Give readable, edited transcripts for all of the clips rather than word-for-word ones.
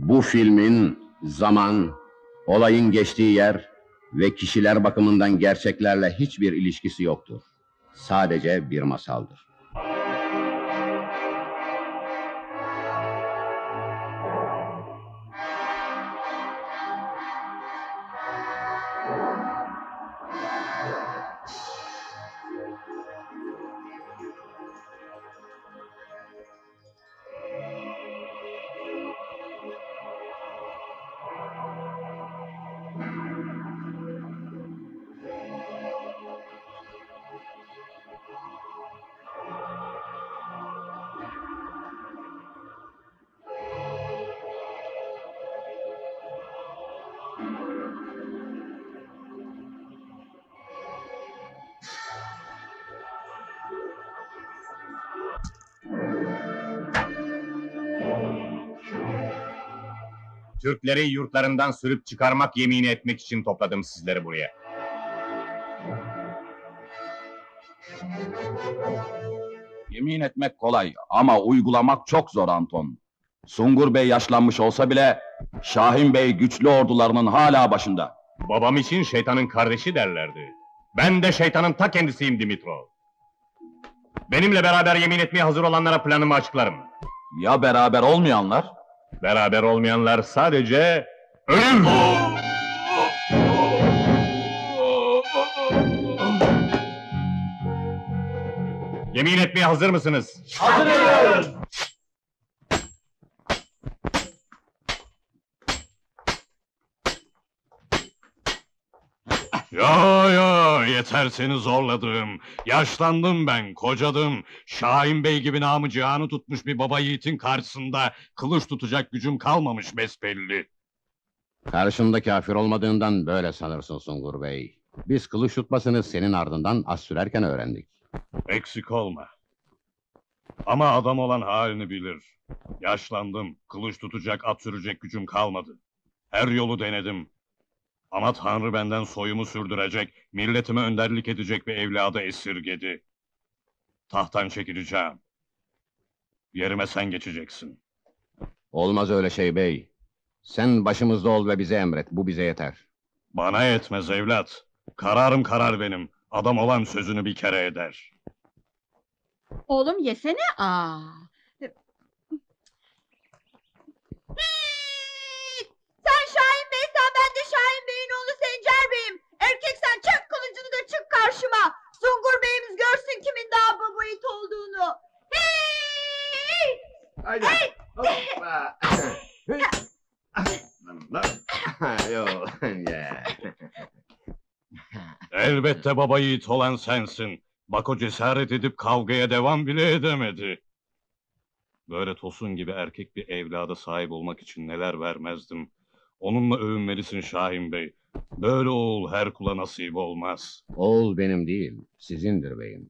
Bu filmin zaman, olayın geçtiği yer ve kişiler bakımından gerçeklerle hiçbir ilişkisi yoktur. Sadece bir masaldır. Türkleri yurtlarından sürüp çıkarmak yemini etmek için topladım sizleri buraya. Yemin etmek kolay ama uygulamak çok zor Anton. Sungur Bey yaşlanmış olsa bile Şahin Bey güçlü ordularının hala başında. Babam için şeytanın kardeşi derlerdi. Ben de şeytanın ta kendisiyim Dimitrov. Benimle beraber yemin etmeye hazır olanlara planımı açıklarım. Ya beraber olmayanlar? Beraber olmayanlar sadece ölüm! Yemin etmeye hazır mısınız? Hazırız! Ya yeter seni zorladığım. Yaşlandım ben, kocadım. Şahin Bey gibi namı cihanı tutmuş bir baba yiğitin karşısında kılıç tutacak gücüm kalmamış besbelli. Karşında kafir olmadığından böyle sanırsın Sungur Bey. Biz kılıç tutmasını senin ardından az sürerken öğrendik. Eksik olma. Ama adam olan halini bilir. Yaşlandım, kılıç tutacak, at sürecek gücüm kalmadı. Her yolu denedim. Ama Tanrı benden soyumu sürdürecek, milletime önderlik edecek bir evladı esirgedi. Tahttan çekileceğim. Yerime sen geçeceksin. Olmaz öyle şey bey. Sen başımızda ol ve bize emret, bu bize yeter. Bana yetmez evlat. Kararım karar benim. Adam olan sözünü bir kere eder. Oğlum yesene. Sen Şahin Bey'sen ben de Şahin Bey'in oğlu Sencer Bey'im. Erkeksen çek kılıcını da çık karşıma. Sungur Bey'imiz görsün kimin daha baba yiğit olduğunu. Hey! Haydi. Hey! Hoppa. Yok. Elbette baba yiğit olan sensin. Bak o cesaret edip kavgaya devam bile edemedi. Böyle Tosun gibi erkek bir evlada sahip olmak için neler vermezdim. Onunla övünmelisin Şahin Bey. Böyle oğul her kula nasip olmaz. Oğul benim değil, sizindir beyim.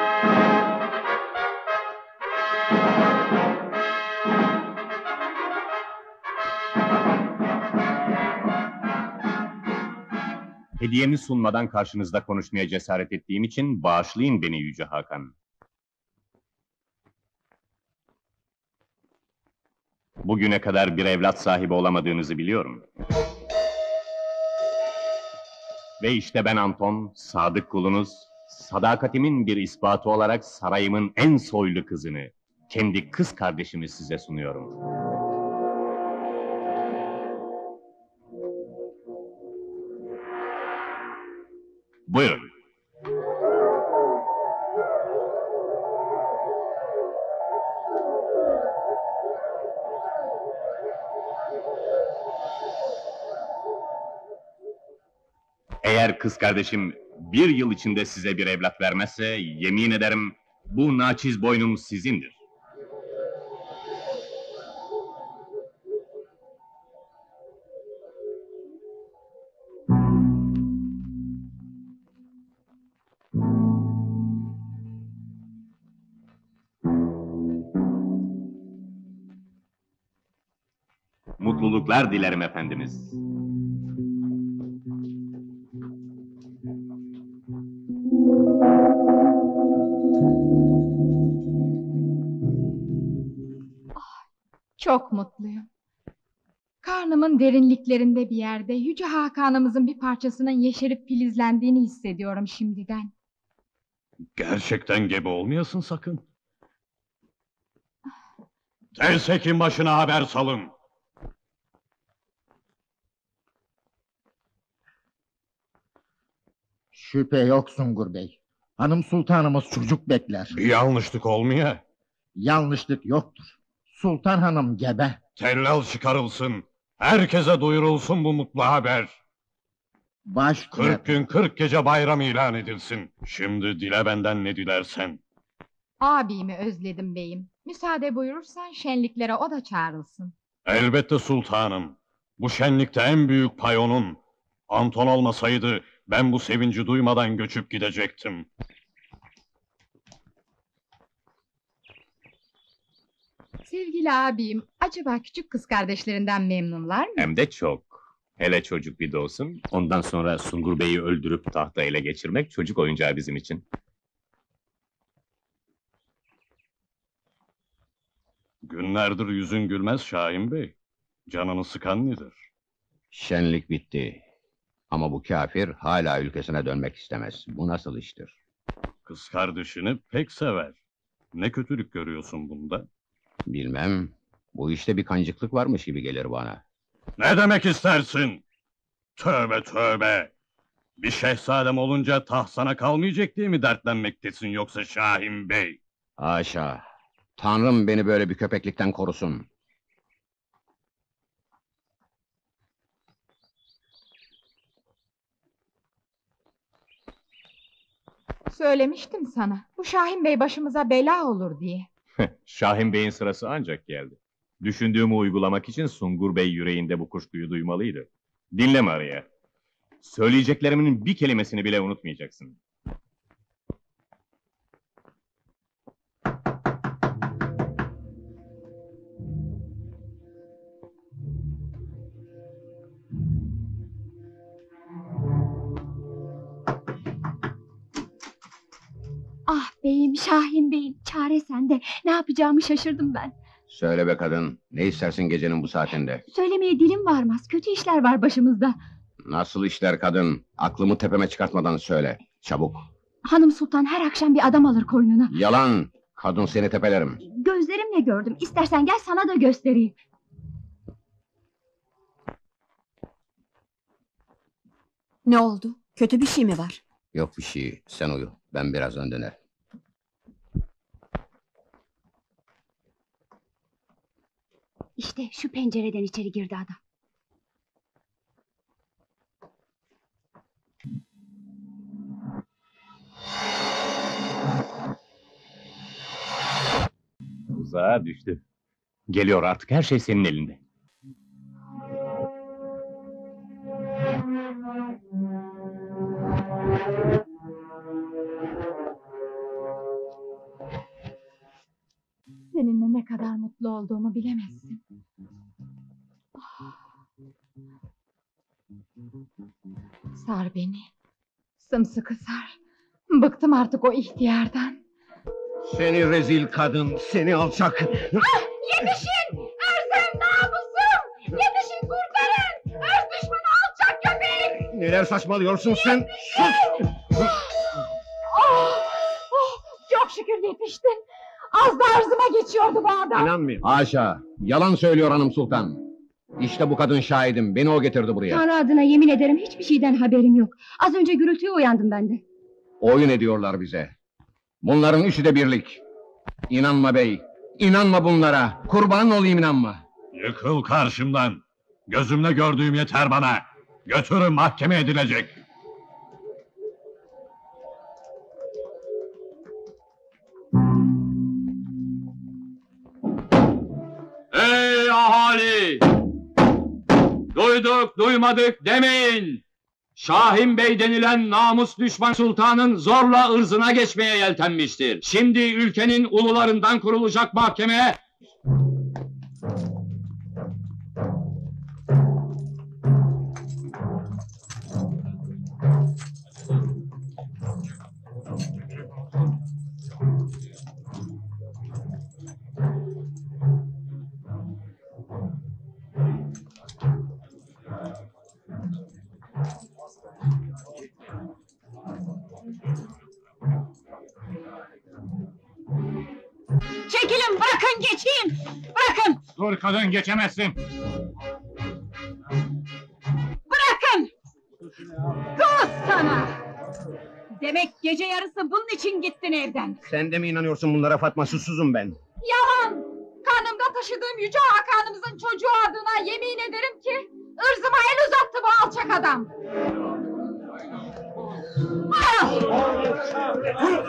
Hediyemi sunmadan karşınızda konuşmaya cesaret ettiğim için bağışlayın beni Yüce Hakan. Bugüne kadar bir evlat sahibi olamadığınızı biliyorum. Ve işte ben Anton, sadık kulunuz, sadakatimin bir ispatı olarak sarayımın en soylu kızını, kendi kız kardeşimi size sunuyorum. Buyurun. Eğer kız kardeşim bir yıl içinde size bir evlat vermezse, yemin ederim bu naçiz boynum sizindir. Mutluluklar dilerim efendimiz. Çok mutluyum. Karnımın derinliklerinde bir yerde Yüce Hakan'ımızın bir parçasının yeşerip filizlendiğini hissediyorum şimdiden. Gerçekten gebe olmayasın sakın. Tez hekim başına haber salın. Şüphe yok Sungur Bey. Hanım sultanımız çocuk bekler. Bir yanlışlık olmaya. Yanlışlık yoktur. Sultan hanım gebe. Tellal çıkarılsın. Herkese duyurulsun bu mutlu haber. Baş 40 gün 40 gece bayram ilan edilsin. Şimdi dile benden ne dilersen. Abimi özledim beyim. Müsaade buyurursan şenliklere o da çağrılsın. Elbette sultanım. Bu şenlikte en büyük pay onun. Anton olmasaydı ben bu sevinci duymadan göçüp gidecektim. Sevgili abim, acaba küçük kız kardeşlerinden memnunlar mı? Hem de çok. Hele çocuk bir doğsun, ondan sonra Sungur Bey'i öldürüp tahta ele geçirmek çocuk oyuncağı bizim için. Günlerdir yüzün gülmez Şahin Bey. Canını sıkan nedir? Şenlik bitti. Ama bu kafir hala ülkesine dönmek istemez. Bu nasıl iştir? Kız kardeşini pek sever. Ne kötülük görüyorsun bunda? Bilmem. Bu işte bir kancıklık varmış gibi gelir bana. Ne demek istersin? Tövbe tövbe! Bir şehzadem olunca taht sana kalmayacak diye mi dertlenmektesin yoksa Şahin Bey? Haşa! Tanrım beni böyle bir köpeklikten korusun. Söylemiştim sana, bu Şahin Bey başımıza bela olur diye. Şahin Bey'in sırası ancak geldi. Düşündüğümü uygulamak için Sungur Bey yüreğinde bu kuşkuyu duymalıydı. Dinleme araya. Söyleyeceklerimin bir kelimesini bile unutmayacaksın. Ah beyim, Şahin beyim, çare sende. Ne yapacağımı şaşırdım ben. Söyle be kadın, ne istersin gecenin bu saatinde? Söylemeye dilim varmaz, kötü işler var başımızda. Nasıl işler kadın? Aklımı tepeme çıkartmadan söyle. Çabuk. Hanım sultan her akşam bir adam alır koynuna. Yalan! Kadın seni tepelerim. Gözlerimle gördüm, İstersen gel sana da göstereyim. Ne oldu? Kötü bir şey mi var? Yok bir şey, sen uyu. Ben birazdan dönerim. İşte şu pencereden içeri girdi adam. Tuzağa düştü. Geliyor artık, her şey senin elinde. Seninle ne kadar mutlu olduğumu bilemezsin. Sar beni. Sımsıkı sar. Bıktım artık o ihtiyardan. Seni rezil kadın, seni alçak! Yetişin! Erzem namusum! Yetişin kurtarın! Erz düşmanı alçak köpek! Neler saçmalıyorsun sen? Sus! Çok şükür yetiştin. Az da arzıma geçiyordu bu adam. İnanmıyorum. Haşa! Yalan söylüyor hanım sultan. İşte bu kadın şahidim, beni o getirdi buraya. Tanrı adına yemin ederim hiçbir şeyden haberim yok. Az önce gürültüye uyandım ben de. Oyun ediyorlar bize. Bunların üçü de birlik. İnanma bey, inanma bunlara. Kurban olayım inanma. Yıkıl karşımdan. Gözümle gördüğüm yeter bana. Götürün mahkeme edilecek. Ey ahali! Duyduk duymadık demeyin. Şahin Bey denilen namus düşman sultanın zorla ırzına geçmeye yeltenmiştir. Şimdi ülkenin ulularından kurulacak mahkeme... Çekilin, bırakın geçeyim! Bırakın! Dur kadın, geçemezsin. Bırakın! Kız sana! Demek gece yarısı bunun için gittin evden. Sen de mi inanıyorsun bunlara Fatma? Susuzum ben. Yalan! Karnımda taşıdığım Yüce Hakan'ımızın çocuğu adına yemin ederim ki ırzıma el uzattı bu alçak adam. Ah!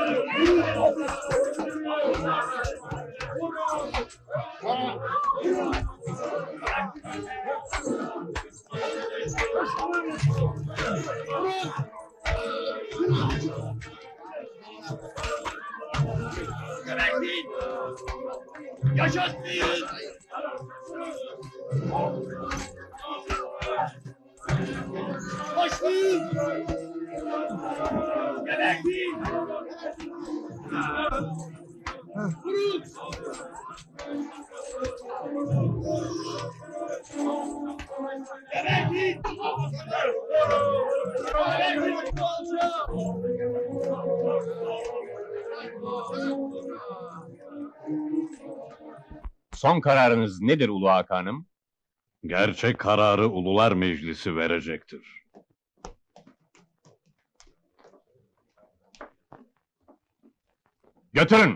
Son kararınız nedir Ulu Hakan'ım? Gerçek kararı Ulular Meclisi verecektir. Götürün!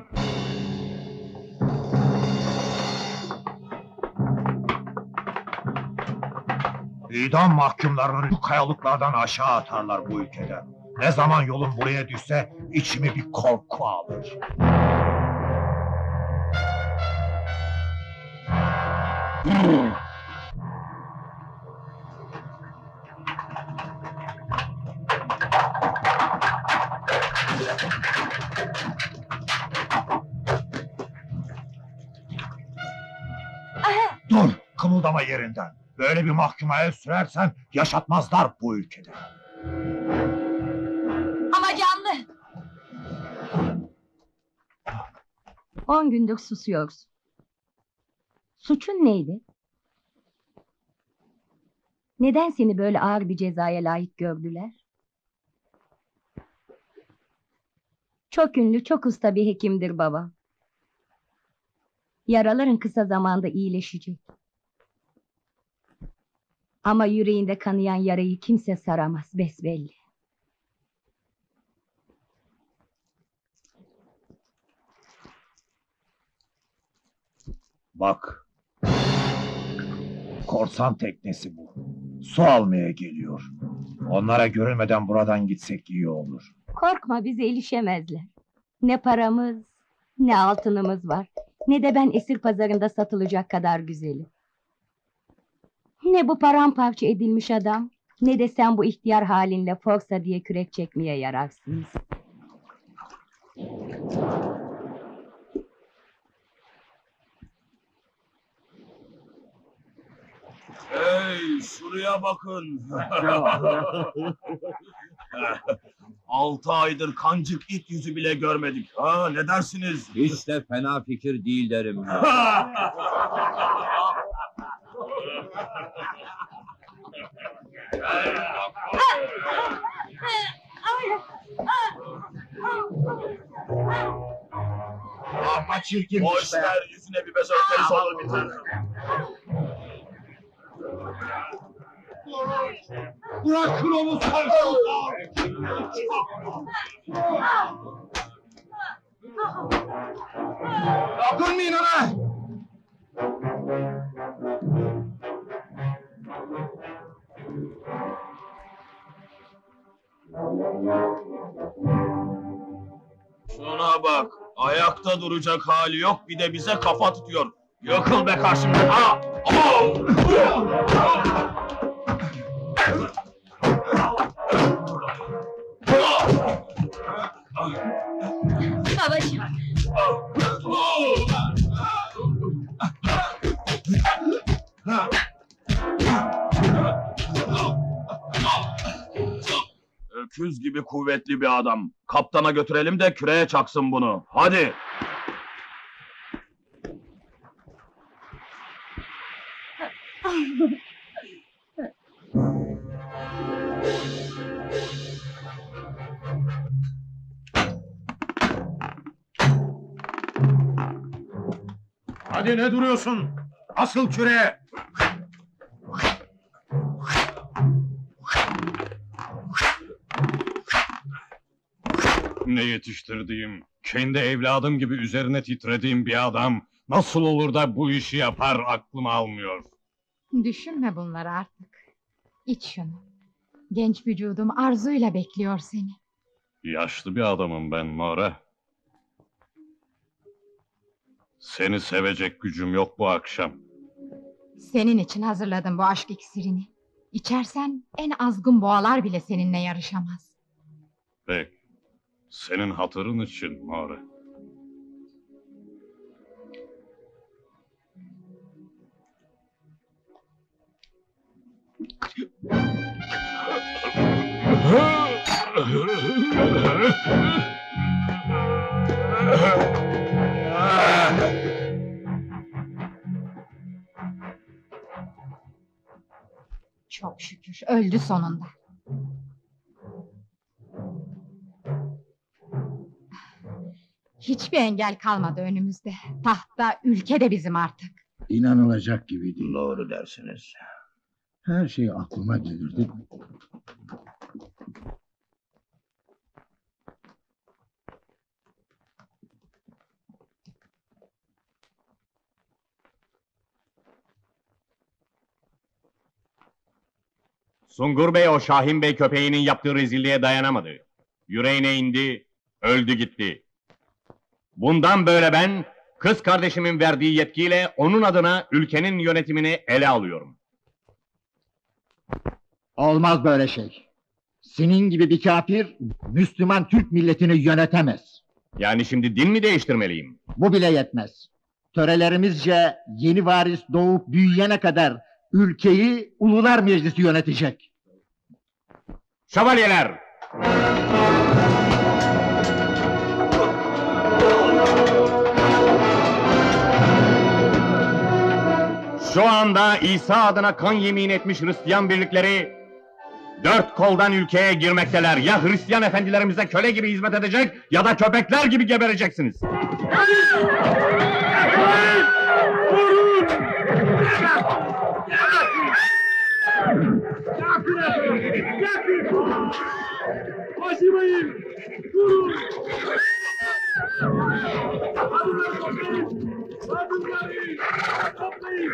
İdam mahkumlarını bu kayalıklardan aşağı atarlar bu ülkede. Ne zaman yolum buraya düşse içimi bir korku alır. Dur, kımıldama yerinden. Böyle bir mahkuma el sürersen yaşatmazlar bu ülkede. Ama canlı! 10 gündür susuyorsun. Suçun neydi? Neden seni böyle ağır bir cezaya layık gördüler? Çok ünlü, çok usta bir hekimdir baba. Yaraların kısa zamanda iyileşecek. Ama yüreğinde kanayan yarayı kimse saramaz, besbelli. Bak. Korsan teknesi bu. Su almaya geliyor. Onlara görülmeden buradan gitsek iyi olur. Korkma, bize ilişemezler. Ne paramız, ne altınımız var. Ne de ben esir pazarında satılacak kadar güzelim. Ne bu paramparça edilmiş adam, ne de sen bu ihtiyar halinle forsa diye kürek çekmeye yararsınız. Hey, şuraya bakın. 6 aydır kancık it yüzü bile görmedik. Ha, ne dersiniz? Hiç de fena fikir değil derim. Ama çirkin Boş ver, yüzüne bir bez örteriz olur biter. Bırakın onu sarkıntı! Dokunmayın ona! Şuna bak, ayakta duracak hali yok, bir de bize kafa tutuyor. Yakıl be karşımda! Ha! Babacığım! Öküz gibi kuvvetli bir adam. Kaptana götürelim de küreye çaksın bunu. Hadi! Hadi ne duruyorsun? Asıl küreğe! Ne yetiştirdiğim, kendi evladım gibi üzerine titrediğim bir adam nasıl olur da bu işi yapar aklım almıyor. Düşünme bunları artık. İç şunu. Genç vücudum arzuyla bekliyor seni. Yaşlı bir adamım ben Nora. Seni sevecek gücüm yok bu akşam. Senin için hazırladım bu aşk iksirini. İçersen en azgın boğalar bile seninle yarışamaz. Peki, senin hatırın için Nora. Çok şükür öldü sonunda. Hiçbir engel kalmadı önümüzde. Tahta, ülke de bizim artık. İnanılacak gibi değil. Doğru dersiniz. Her şey aklıma gelirdi. Sungur Bey o Şahin Bey köpeğinin yaptığı rezilliğe dayanamadı. Yüreğine indi, öldü gitti. Bundan böyle ben, kız kardeşimin verdiği yetkiyle onun adına ülkenin yönetimini ele alıyorum. Olmaz böyle şey. Senin gibi bir kafir, Müslüman Türk milletini yönetemez. Yani şimdi din mi değiştirmeliyim? Bu bile yetmez. Törelerimizce yeni varis doğup büyüyene kadar ülkeyi Ulular Meclisi yönetecek. Şövalyeler! Şu anda İsa adına kan yemin etmiş Hristiyan birlikleri dört koldan ülkeye girmekteler. Ya Hristiyan efendilerimize köle gibi hizmet edecek ya da köpekler gibi gebereceksiniz. Acımayın! Durun! Kadınları toplayın! Kadınları! Toplayın!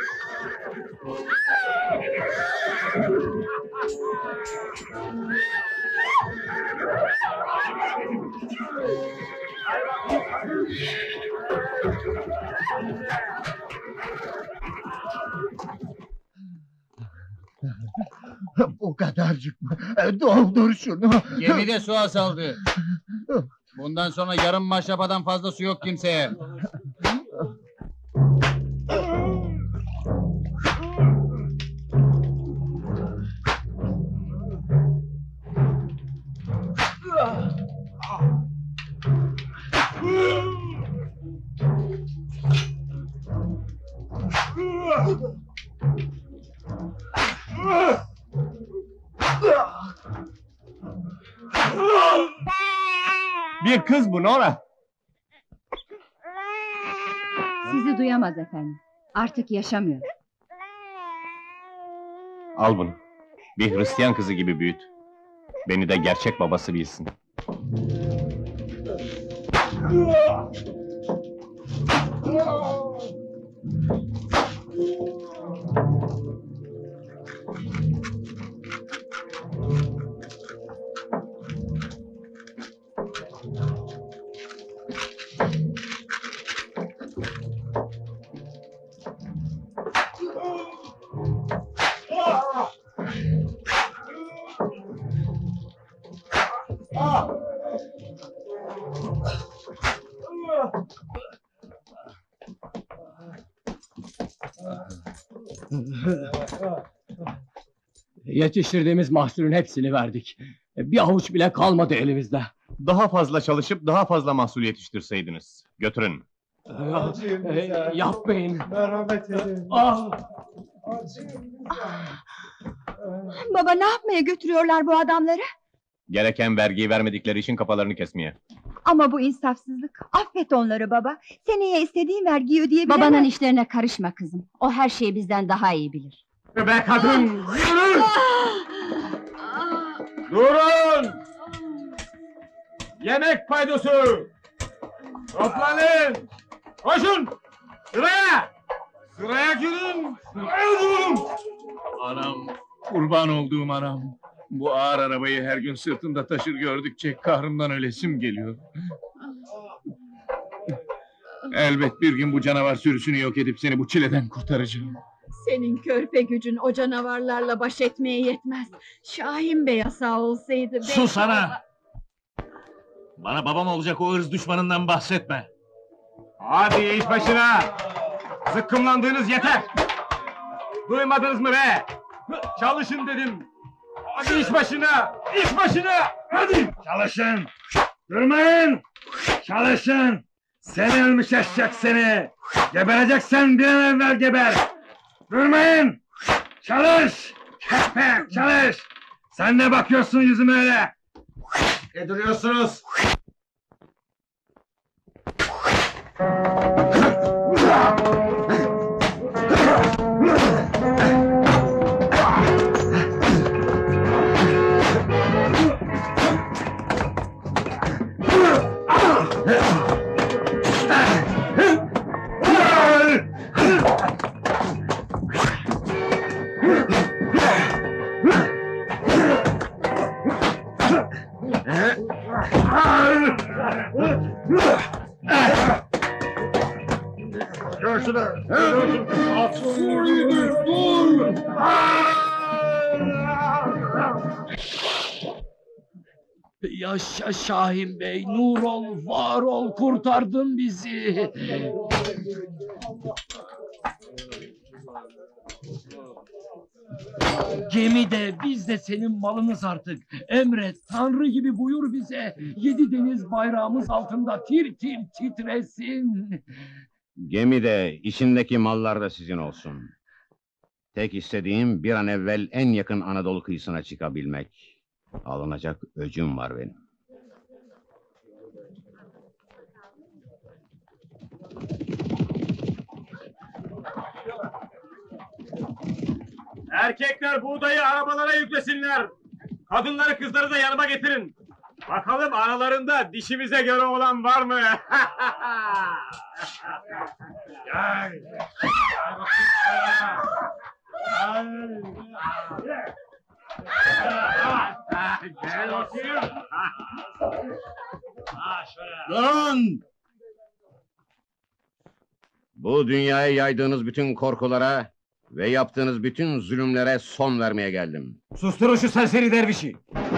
Bu kadarcık mı? Doldur şunu. Gemide su azaldı. Bundan sonra yarım maşrapadan fazla su yok kimseye. Bir kız bu Nora. Sizi duyamaz efendim. Artık yaşamıyor. Al bunu. Bir Hristiyan kızı gibi büyüt. Beni de gerçek babası bilsin. Yetiştirdiğimiz mahsulün hepsini verdik. Bir avuç bile kalmadı elimizde. Daha fazla çalışıp daha fazla mahsul yetiştirseydiniz. Götürün. Yapmayın. Merhamet edin. Baba ne yapmaya götürüyorlar bu adamları? Gereken vergiyi vermedikleri için kafalarını kesmeye. Ama bu insafsızlık. Affet onları baba. Seneye istediğin vergiyi ödeyebilemez. Babanın işlerine karışma kızım. O her şeyi bizden daha iyi bilir. Be kadın! Yürü! Durun! Yemek paydosu! Toplanın! Koşun! Sıraya! Sıraya girin! Sıraya durun! Anam, kurban olduğum anam. Bu ağır arabayı her gün sırtında taşır gördükçe kahrımdan ölesim geliyor. Elbet bir gün bu canavar sürüsünü yok edip seni bu çileden kurtaracağım. Senin körpe gücün o canavarlarla baş etmeye yetmez. Şahin Bey sağ olsaydı... Sus ana! Bana babam olacak o ırz düşmanından bahsetme. Hadi iş başına! Zıkkımlandığınız yeter! Duymadınız mı be? Çalışın dedim! Hadi iş başına! İş başına! Hadi! Çalışın! Durmayın! Çalışın! Seni ölmüş eşek seni! Gebereceksen bir an evvel geber! Durmayın! Çalış! Köpek çalış! Sen ne bakıyorsun yüzüme öyle? Ne duruyorsunuz? Yaşa Şahin Bey, nur ol, var ol, kurtardın bizi. Gemide, biz de senin malınız artık. Emret, Tanrı gibi buyur bize. 7 deniz bayrağımız altında tir tir titresin. Gemide, içindeki mallar da sizin olsun. Tek istediğim bir an evvel en yakın Anadolu kıyısına çıkabilmek. Alınacak öcüm var benim. Erkekler buğdayı arabalara yüklesinler. Kadınları kızları da yanıma getirin. Bakalım aralarında dişimize göre olan var mı? Gel. Gel bakayım. Durun! Bu dünyaya yaydığınız bütün korkulara ve yaptığınız bütün zulümlere son vermeye geldim. Susturun şu serseri dervişi.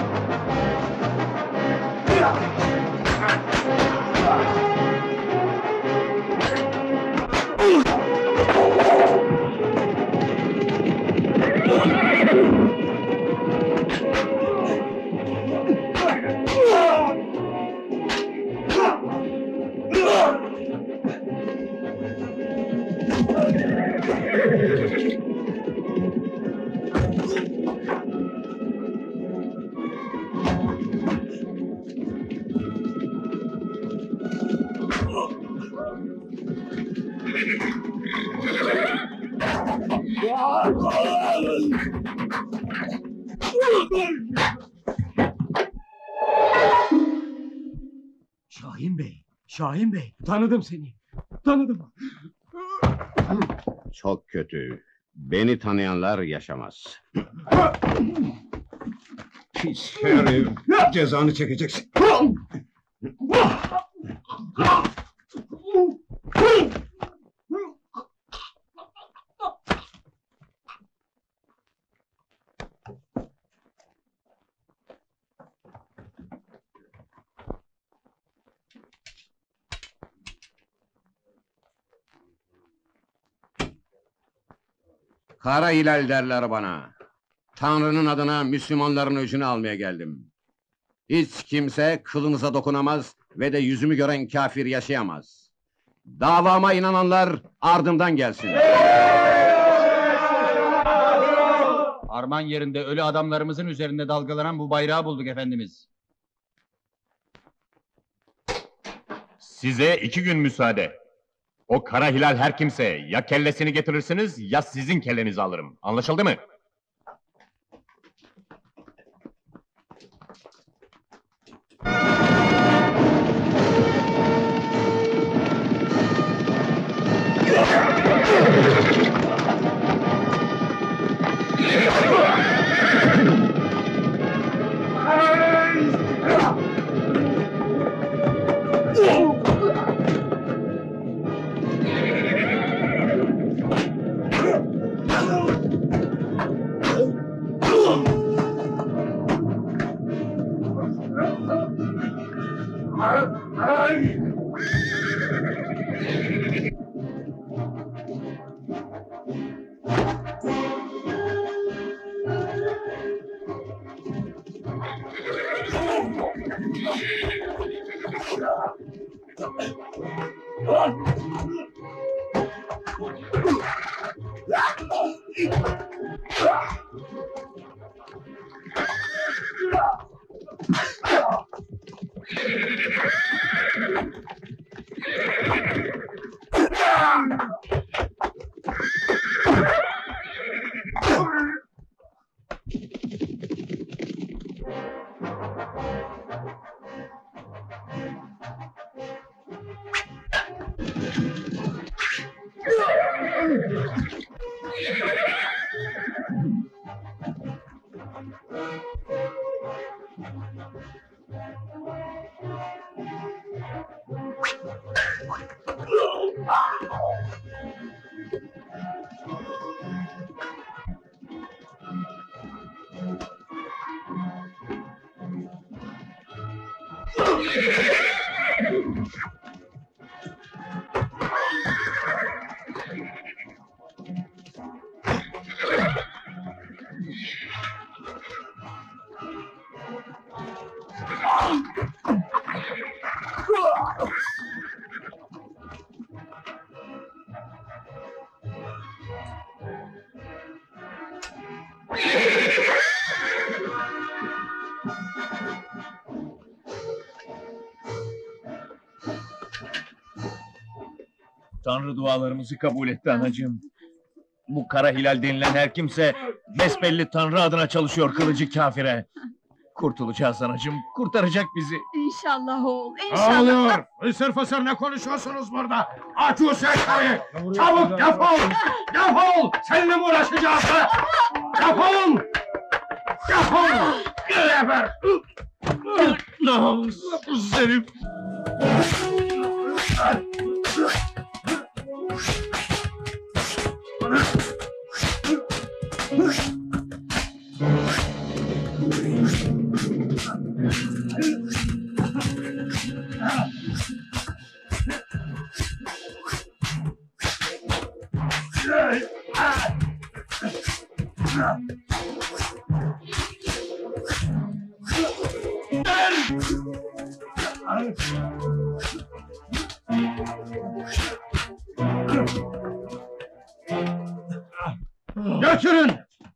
Şahin Bey, Şahin Bey, tanıdım seni, tanıdım. Çok kötü. Beni tanıyanlar yaşamaz. Pis herif! Cezanı çekeceksin! Kara hilal derler bana. Tanrı'nın adına Müslümanların öcünü almaya geldim. Hiç kimse kılınıza dokunamaz ve de yüzümü gören kafir yaşayamaz. Davama inananlar ardımdan gelsin. Arman yerinde ölü adamlarımızın üzerinde dalgalanan bu bayrağı bulduk efendimiz. Size 2 gün müsaade. O kara hilal her kimse, ya kellesini getirirsiniz, ya sizin kellenizi alırım. Anlaşıldı mı? Tanrı dualarımızı kabul etti anacığım. Bu kara hilal denilen her kimse besbelli Tanrı adına çalışıyor kılıcı kafire. Kurtulacağız anacığım, kurtaracak bizi. İnşallah oğul, Ne inşallah. oluyor? Fısır fısır ne konuşuyorsunuz burada? Aç o sekayı! Çabuk defol! Defol! Seninle mi uğraşacağız ha? Defol! Defol! Geber! Namussuz herif! Götürün!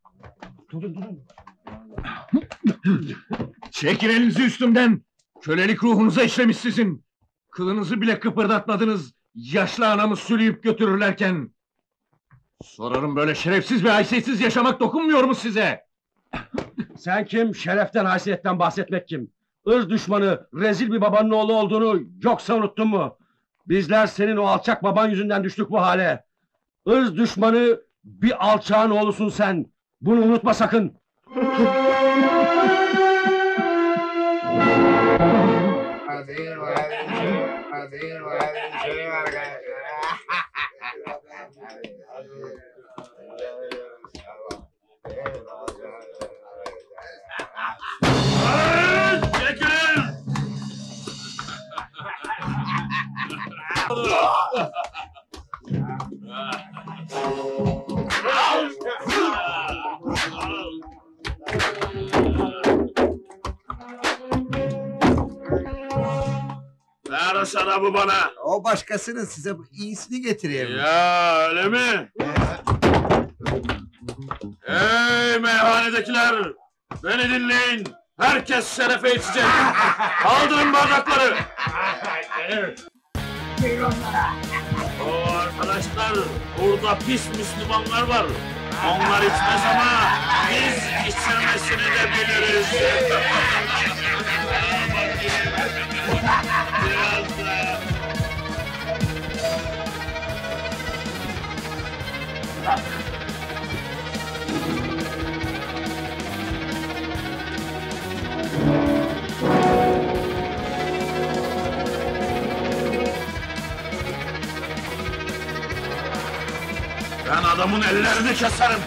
Çekin elinizi üstümden! Kölelik ruhunuza işlemiş sizin! Kılınızı bile kıpırdatmadınız, yaşlı anamı sürüyüp götürürlerken! Sorarım, böyle şerefsiz ve haysiyetsiz yaşamak dokunmuyor mu size? Sen kim? Şereften, haysiyetten bahsetmek kim? Irz düşmanı, rezil bir babanın oğlu olduğunu yoksa unuttun mu? Bizler senin o alçak baban yüzünden düştük bu hale. Irz düşmanı bir alçağın oğlusun sen. Bunu unutma sakın. Ver sana bu bana! O başkasının, size iyisini getireyim. Ya öyle mi? Hey meyhanedekiler! Beni dinleyin! Herkes şerefe içecek! Kaldırın bardakları! O arkadaşlar, burada pis Müslümanlar var. Onlar içmez ama biz içmemesini de biliriz. Biraz da. Ben adamın ellerini keserim.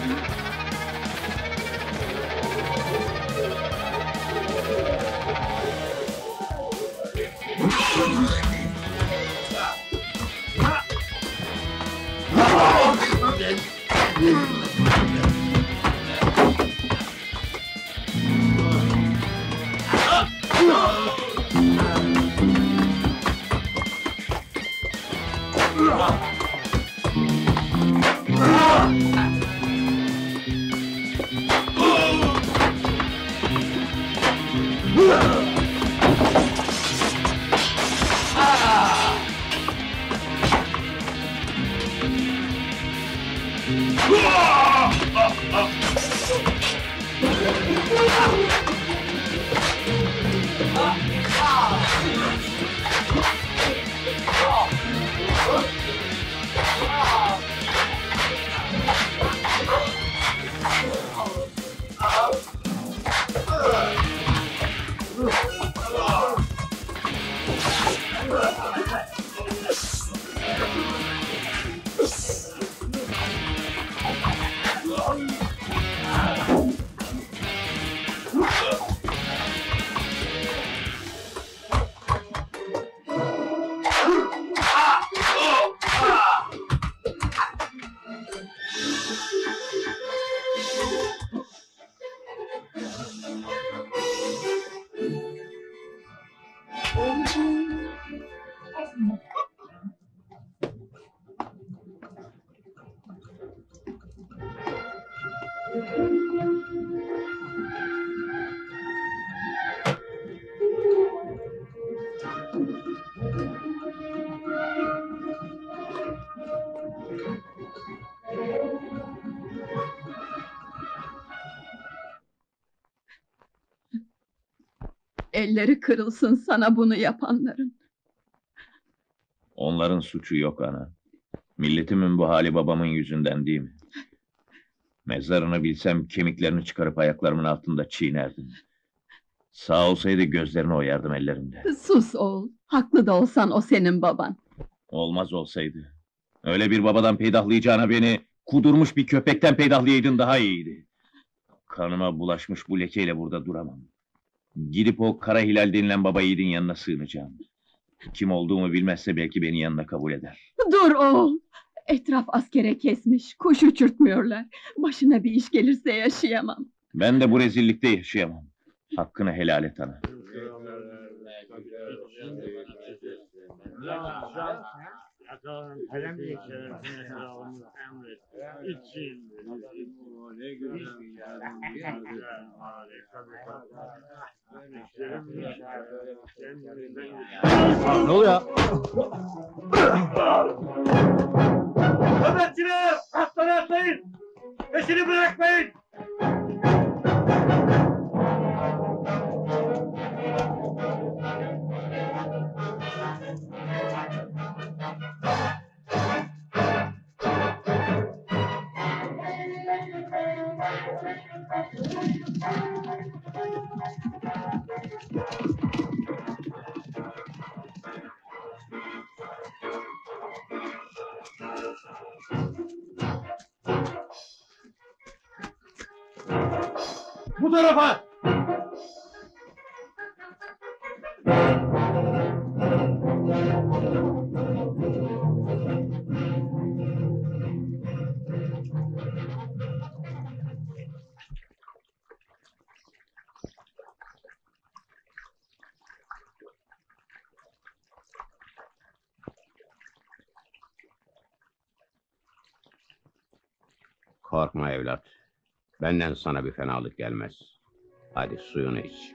Elleri kırılsın sana bunu yapanların. Onların suçu yok ana. Milletimin bu hali babamın yüzünden değil mi? Mezarını bilsem kemiklerini çıkarıp ayaklarımın altında çiğnerdim. Sağ olsaydı gözlerini oyardım ellerimde. Sus oğul, haklı da olsan o senin baban. Olmaz olsaydı. Öyle bir babadan peydahlayacağına beni kudurmuş bir köpekten peydahlayaydın daha iyiydi. Kanıma bulaşmış bu lekeyle burada duramam. Gidip o Kara Hilal denilen baba yiğidin yanına sığınacağım. Kim olduğumu bilmezse belki beni yanına kabul eder. Dur oğul! Etraf askere kesmiş, kuş uçurtmuyorlar. Başına bir iş gelirse yaşayamam. Ben de bu rezillikte yaşayamam. Hakkını helal et ana. Ne oluyor? Nöbetçiler! Atları atlayın! Peşini bırakmayın! Bu tarafa! Korkma evlat. Benden sana bir fenalık gelmez. Hadi suyunu iç.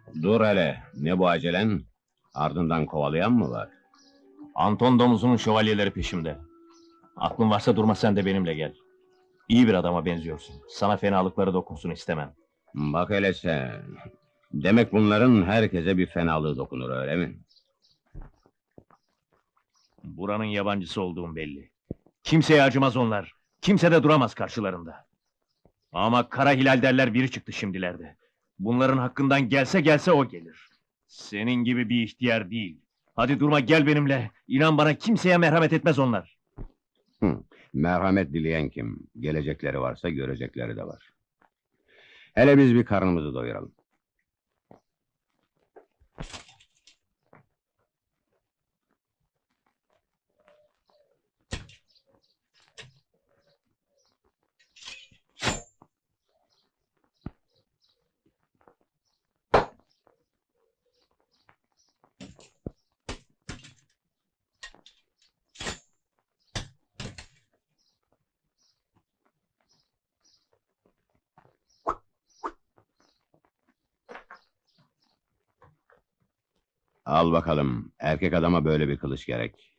Dur hele, ne bu acelen? Ardından kovalayan mı var? Anton domuzunun şövalyeleri peşimde. Aklın varsa durma, sen de benimle gel. İyi bir adama benziyorsun. Sana fenalıkları dokunsun istemem. Bak hele sen. Demek bunların herkese bir fenalığı dokunur, öyle mi? Buranın yabancısı olduğum belli. Kimseye acımaz onlar. Kimse de duramaz karşılarında. Ama kara hilal derler biri çıktı şimdilerde. Bunların hakkından gelse o gelir. Senin gibi bir ihtiyar değil. Hadi durma, gel benimle. İnan bana, kimseye merhamet etmez onlar. Merhamet dileyen kim? Gelecekleri varsa görecekleri de var. Hele biz bir karnımızı doyuralım. Al bakalım, erkek adama böyle bir kılıç gerek.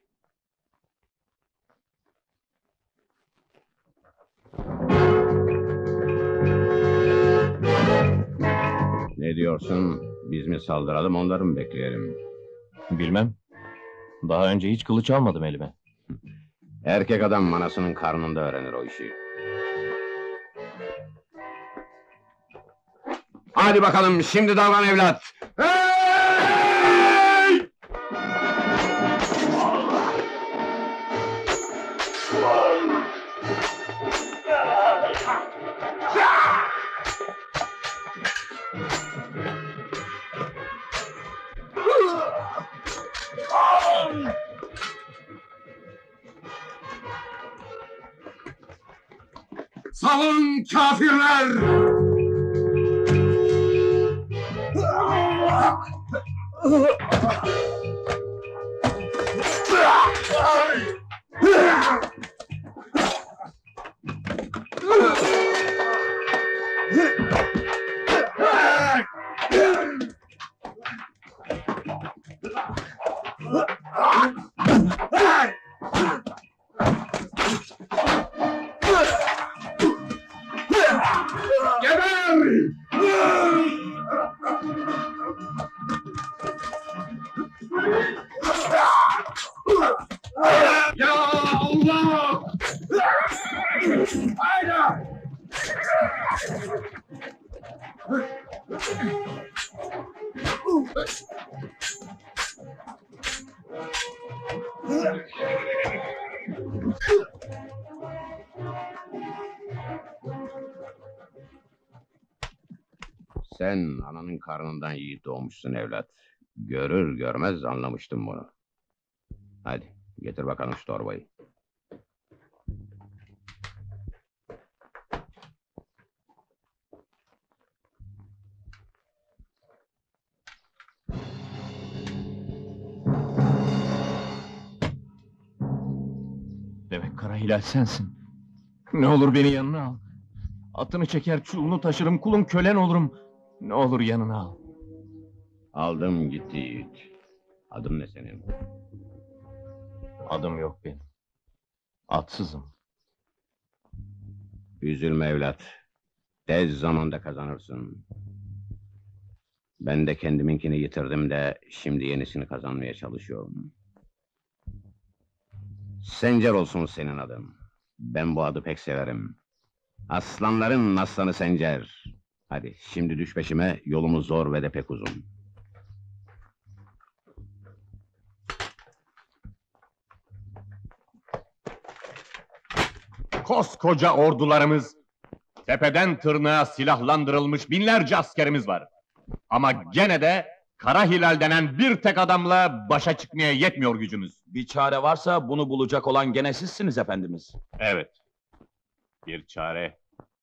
Ne diyorsun? Biz mi saldıralım, onları mı bekleyelim? Bilmem. Daha önce hiç kılıç almadım elime. Erkek adam manasının karnında öğrenir o işi. Hadi bakalım, şimdi davran evlat! Salın kafirler! Ya Allah! Haydi! Sen ananın karnından yiğit doğmuşsun evlat. Görür görmez anlamıştım bunu. Hadi getir bakalım şu torbayı. Demek kara hilal sensin. Ne olur beni yanına al. Atını çeker, çulunu taşırım, kulun kölen olurum. Ne olur yanına al. Aldım gitti yiğit. Adın ne senin? Adım yok benim. Atsızım. Üzülme evlat. Tez zamanda kazanırsın. Ben de kendiminkini yitirdim de şimdi yenisini kazanmaya çalışıyorum. Sencer olsun senin adın. Ben bu adı pek severim. Aslanların aslanı Sencer. Hadi şimdi düş peşime, yolumuz zor ve de pek uzun. Koskoca ordularımız, tepeden tırnağa silahlandırılmış binlerce askerimiz var. Ama gene de kara hilal denen bir tek adamla başa çıkmaya yetmiyor gücümüz. Bir çare varsa bunu bulacak olan gene sizsiniz efendimiz. Evet. Bir çare.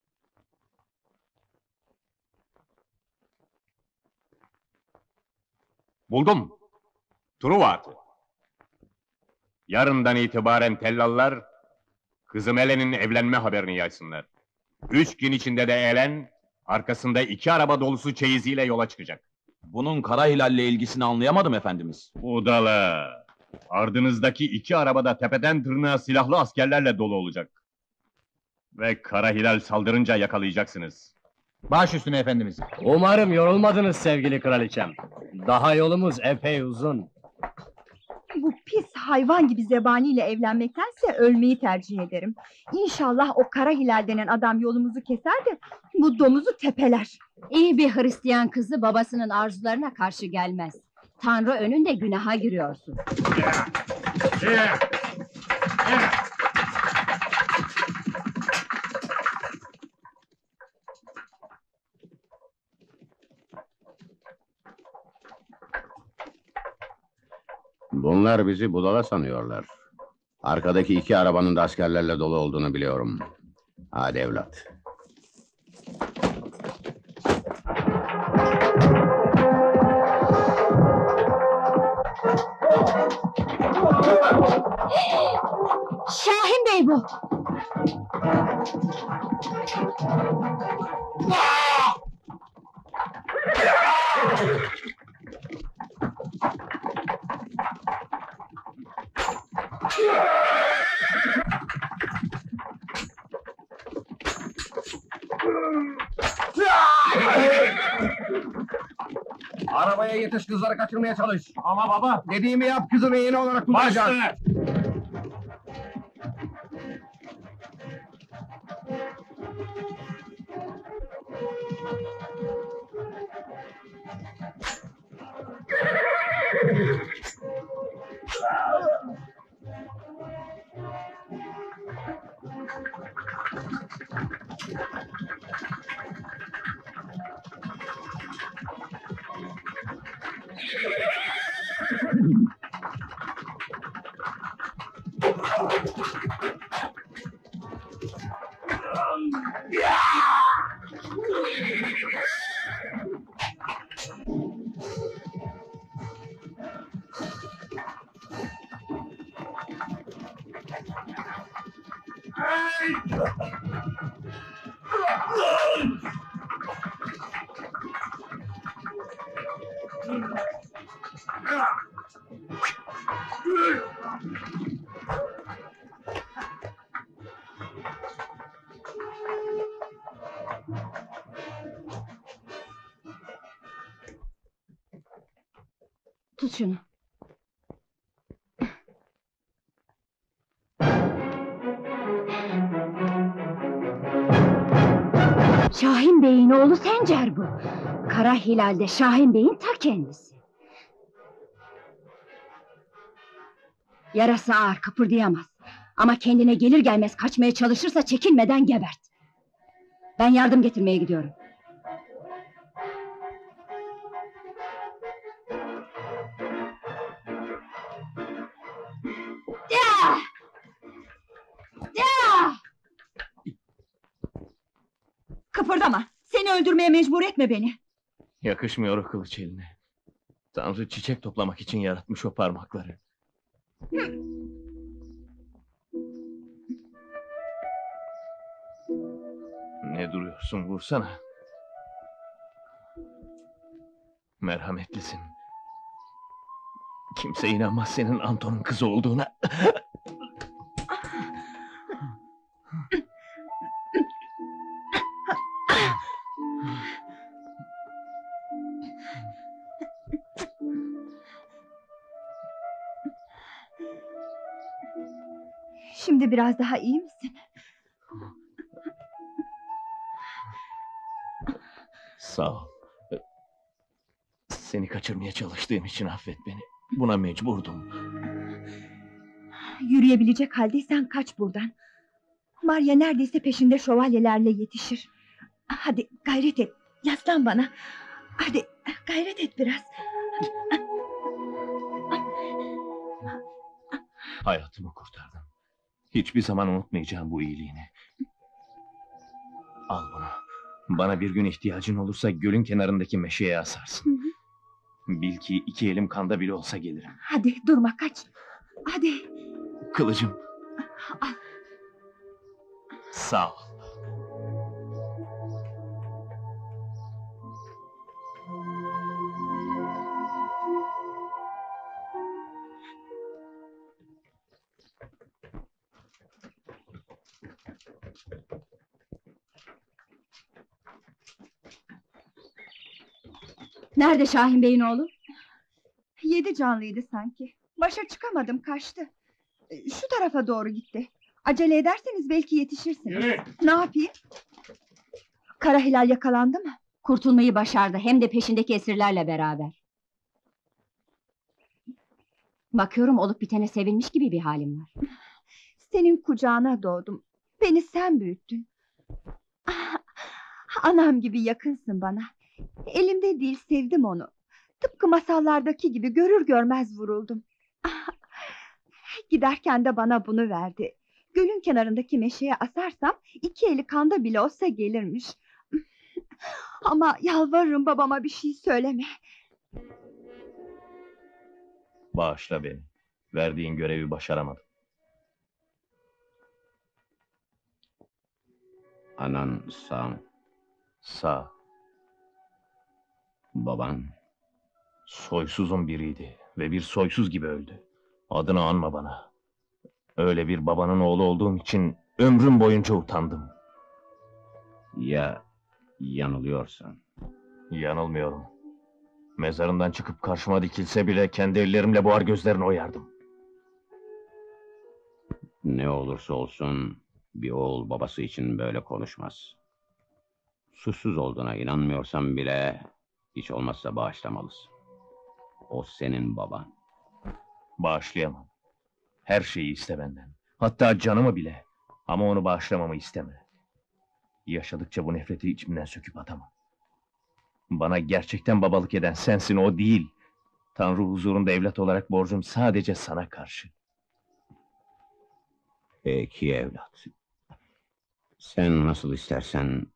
Buldum. Truva atı. Yarından itibaren tellallar kızım Elen'in evlenme haberini yaysınlar. 3 gün içinde de Elen arkasında 2 araba dolusu çeyiziyle yola çıkacak. Bunun kara hilalle ilgisini anlayamadım efendimiz. Budala! Ardınızdaki 2 arabada tepeden tırnağa silahlı askerlerle dolu olacak. Ve Kara Hilal saldırınca yakalayacaksınız. Baş üstüne efendimiz. Umarım yorulmadınız sevgili kraliçem. Daha yolumuz epey uzun. Bu pis hayvan gibi zebaniyle evlenmektense ölmeyi tercih ederim. İnşallah o Kara Hilal denen adam yolumuzu keser de bu domuzu tepeler. İyi bir Hristiyan kızı babasının arzularına karşı gelmez. Tanrı önünde günaha giriyorsun. Bunlar bizi budala sanıyorlar. Arkadaki 2 arabanın da askerlerle dolu olduğunu biliyorum. Hadi evlat. Şahin Bey bu! Arabaya yetiş, kızları kaçırmaya çalış. Ama baba. Dediğimi yap, kızını iğne olarak tutacağız. Başla. Tut şunu. Şahin Bey'in oğlu Sencer bu. Kara Hilal'de Şahin Bey'in ta kendisi. Yarası ağır, kıpırdayamaz. Ama kendine gelir gelmez kaçmaya çalışırsa çekinmeden gebert. Ben yardım getirmeye gidiyorum. Ya! Ya! Kıpırdama! Seni öldürmeye mecbur etme beni! Yakışmıyor o kılıç eline. Tanrı çiçek toplamak için yaratmış o parmakları. Ne duruyorsun, vursana. Merhametlisin. Kimse inanmaz senin Anton'un kızı olduğuna. Şimdi biraz daha iyi misin? Sağ ol. Seni kaçırmaya çalıştığım için affet beni. Buna mecburdum. Yürüyebilecek haldeysen kaç buradan. Maria neredeyse peşinde şövalyelerle yetişir. Hadi gayret et, yaslan bana. Hadi gayret et biraz. Hayatımı kurtardın. Hiçbir zaman unutmayacağım bu iyiliğini. Al bunu. Bana bir gün ihtiyacın olursa gölün kenarındaki meşeye asarsın. Bil ki 2 elim kanda bile olsa gelirim. Hadi durma, kaç. Hadi. Kılıcım. Al. Sağ ol. Nerede Şahin Bey'in oğlu? 7 canlıydı sanki. Başa çıkamadım, kaçtı. Şu tarafa doğru gitti. Acele ederseniz belki yetişirsiniz. Yürü! Ne yapayım? Kara Hilal yakalandı mı? Kurtulmayı başardı, hem de peşindeki esirlerle beraber. Bakıyorum olup bitene sevinmiş gibi bir halim var. Senin kucağına doğdum. Beni sen büyüttün. Ah, anam gibi yakınsın bana. Elimde değil, sevdim onu. Tıpkı masallardaki gibi görür görmez vuruldum. Ah, giderken de bana bunu verdi. Gölün kenarındaki meşeye asarsam 2 eli kanda bile olsa gelirmiş. Ama yalvarırım, babama bir şey söyleme. Bağışla beni. Verdiğin görevi başaramadım. Anan sağ mı? Sağ. Baban? Soysuzun biriydi ve bir soysuz gibi öldü. Adını anma bana. Öyle bir babanın oğlu olduğum için ömrüm boyunca utandım. Ya yanılıyorsan? Yanılmıyorum. Mezarından çıkıp karşıma dikilse bile kendi ellerimle boğar gözlerini oyardım. Ne olursa olsun bir oğul babası için böyle konuşmaz. Suçsuz olduğuna inanmıyorsan bile hiç olmazsa bağışlamalısın. O senin baban. Bağışlayamam. Her şeyi iste benden. Hatta canımı bile. Ama onu bağışlamamı isteme. Yaşadıkça bu nefreti içimden söküp atamam. Bana gerçekten babalık eden sensin, o değil. Tanrı huzurunda evlat olarak borcum sadece sana karşı. Peki evlat. Sen nasıl istersen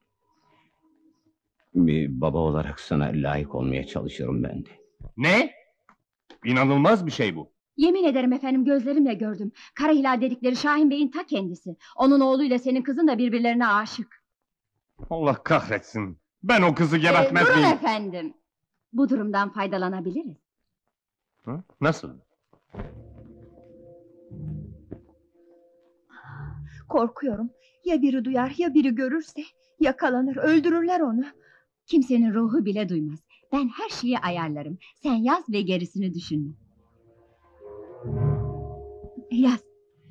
bir baba olarak sana layık olmaya çalışırım ben de. Ne? İnanılmaz bir şey bu. Yemin ederim efendim, gözlerimle gördüm. Kara Hilal dedikleri Şahin Bey'in ta kendisi. Onun oğluyla senin kızın da birbirlerine aşık. Allah kahretsin. Ben o kızı gebertmez Durun miyim? efendim. Bu durumdan faydalanabiliriz. Hı? Nasıl? Korkuyorum. Ya biri duyar, ya biri görürse yakalanır, öldürürler onu. Kimsenin ruhu bile duymaz. Ben her şeyi ayarlarım. Sen yaz ve gerisini düşünme. Yaz.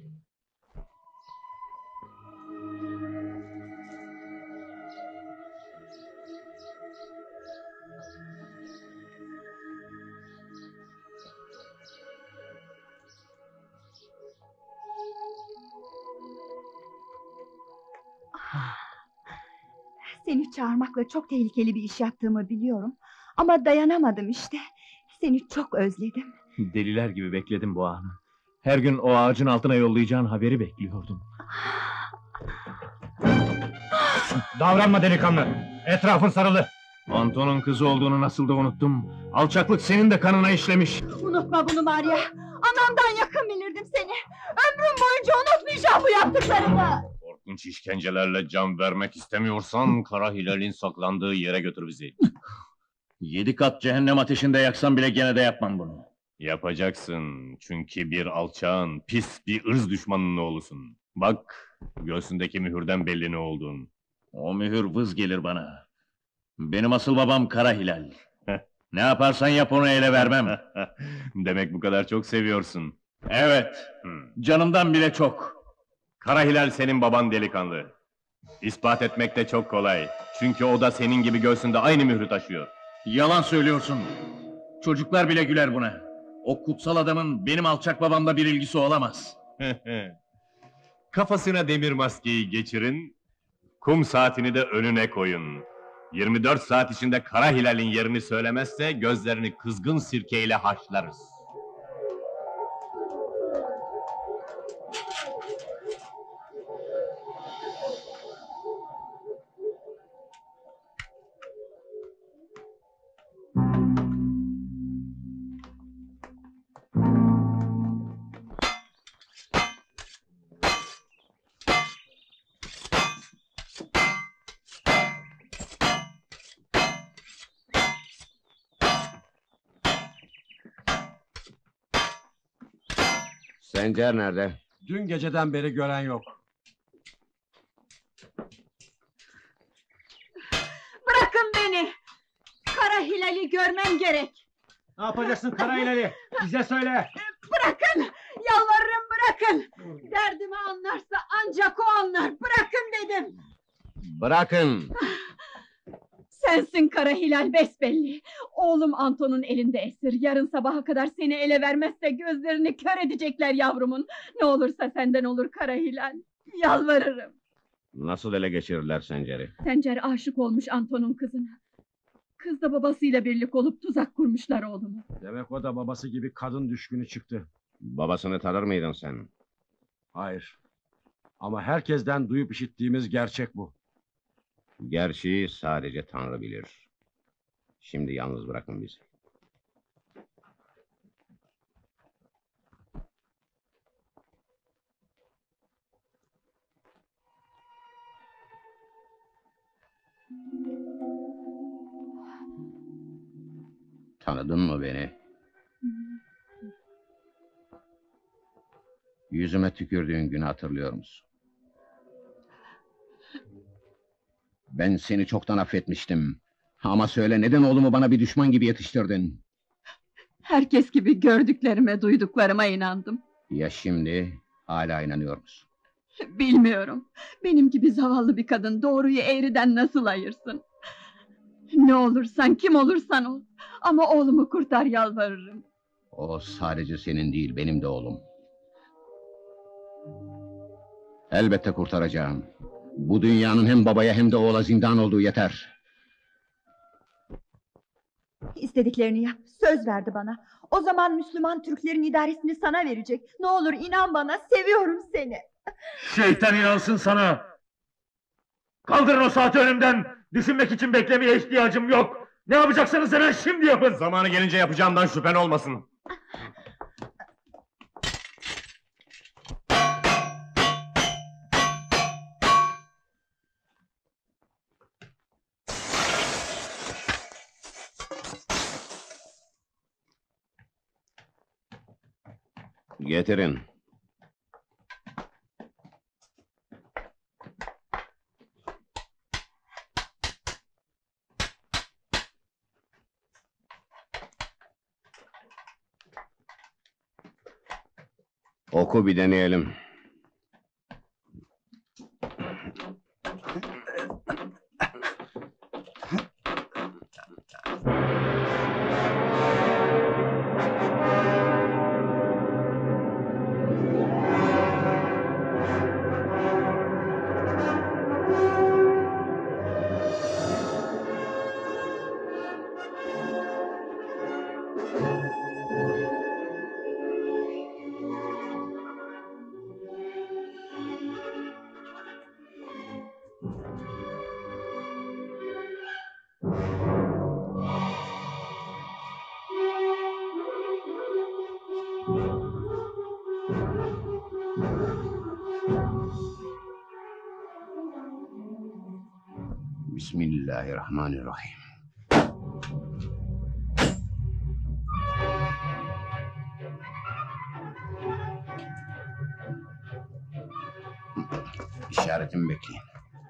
Seni çağırmakla çok tehlikeli bir iş yaptığımı biliyorum. Ama dayanamadım işte. Seni çok özledim. Deliler gibi bekledim bu anı. Her gün o ağacın altına yollayacağın haberi bekliyordum. Davranma delikanlı. Etrafın sarılı. Anton'un kızı olduğunu nasıl da unuttum. Alçaklık senin de kanına işlemiş. Unutma bunu Maria. Anamdan yakın bilirdim seni. Ömrüm boyunca unutmayacağım bu yaptıklarını. Korkunç işkencelerle can vermek istemiyorsan Kara Hilal'in saklandığı yere götür bizi. 7 kat cehennem ateşinde yaksan bile gene de yapmam bunu. Yapacaksın çünkü bir alçağın, pis bir ırz düşmanının oğlusun. Bak, göğsündeki mühürden belli ne oldun. O mühür vız gelir bana. Benim asıl babam Kara Hilal. Ne yaparsan yap, onu ele vermem. Demek bu kadar çok seviyorsun. Evet, canımdan bile çok. Kara Hilal senin baban delikanlı. İspat etmek de çok kolay. Çünkü o da senin gibi göğsünde aynı mührü taşıyor. Yalan söylüyorsun. Çocuklar bile güler buna. O kutsal adamın benim alçak babamla bir ilgisi olamaz. Kafasına demir maskeyi geçirin, kum saatini de önüne koyun. 24 saat içinde Kara Hilal'in yerini söylemezse gözlerini kızgın sirkeyle haşlarız. Sencer nerede? Dün geceden beri gören yok. Bırakın beni! Kara Kara Hilal'i görmem gerek. Ne yapacaksın Kara Hilal'i? Bize söyle. Bırakın! Yalvarırım bırakın! Derdimi anlarsa ancak o anlar. Bırakın dedim! Bırakın! Sensin Kara Hilal besbelli. Oğlum Anton'un elinde esir. Yarın sabaha kadar seni ele vermezse gözlerini kör edecekler yavrumun. Ne olursa senden olur Kara Hilal. Yalvarırım. Nasıl ele geçirirler Sencer'i? Sencer aşık olmuş Anton'un kızına. Kız da babasıyla birlik olup tuzak kurmuşlar oğlumu. Demek o da babası gibi kadın düşkünü çıktı. Babasını tanır mıydın sen? Hayır. Ama herkesten duyup işittiğimiz gerçek bu. Gerçeği sadece Tanrı bilir. Şimdi yalnız bırakın bizi. Tanıdın mı beni? Yüzüme tükürdüğün günü hatırlıyor musun? Ben seni çoktan affetmiştim. Ama söyle, neden oğlumu bana bir düşman gibi yetiştirdin? Herkes gibi gördüklerime, duyduklarıma inandım. Ya şimdi hala inanıyor musun? Bilmiyorum. Benim gibi zavallı bir kadın doğruyu eğriden nasıl ayırsın? Ne olursan, kim olursan ol. Ama oğlumu kurtar yalvarırım. O sadece senin değil, benim de oğlum. Elbette kurtaracağım. Bu dünyanın hem babaya hem de oğula zindan olduğu yeter. İstediklerini yap. Söz verdi bana. O zaman Müslüman Türklerin idaresini sana verecek. Ne olur inan bana, seviyorum seni. Şeytan inansın sana! Kaldırın o saati önümden! Düşünmek için beklemeye ihtiyacım yok! Ne yapacaksanız hemen şimdi yapın! Zamanı gelince yapacağımdan şüphen olmasın. Getirin. Oku bir deneyelim. Bismillahirrahmanirrahim. İşaretimi bekleyin.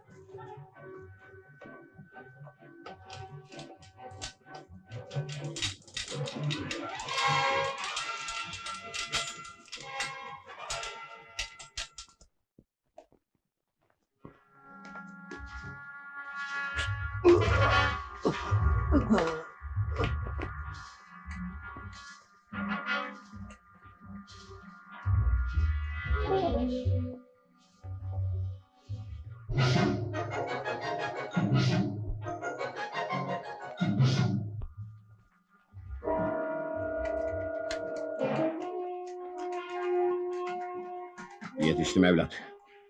Yetiştim evlat.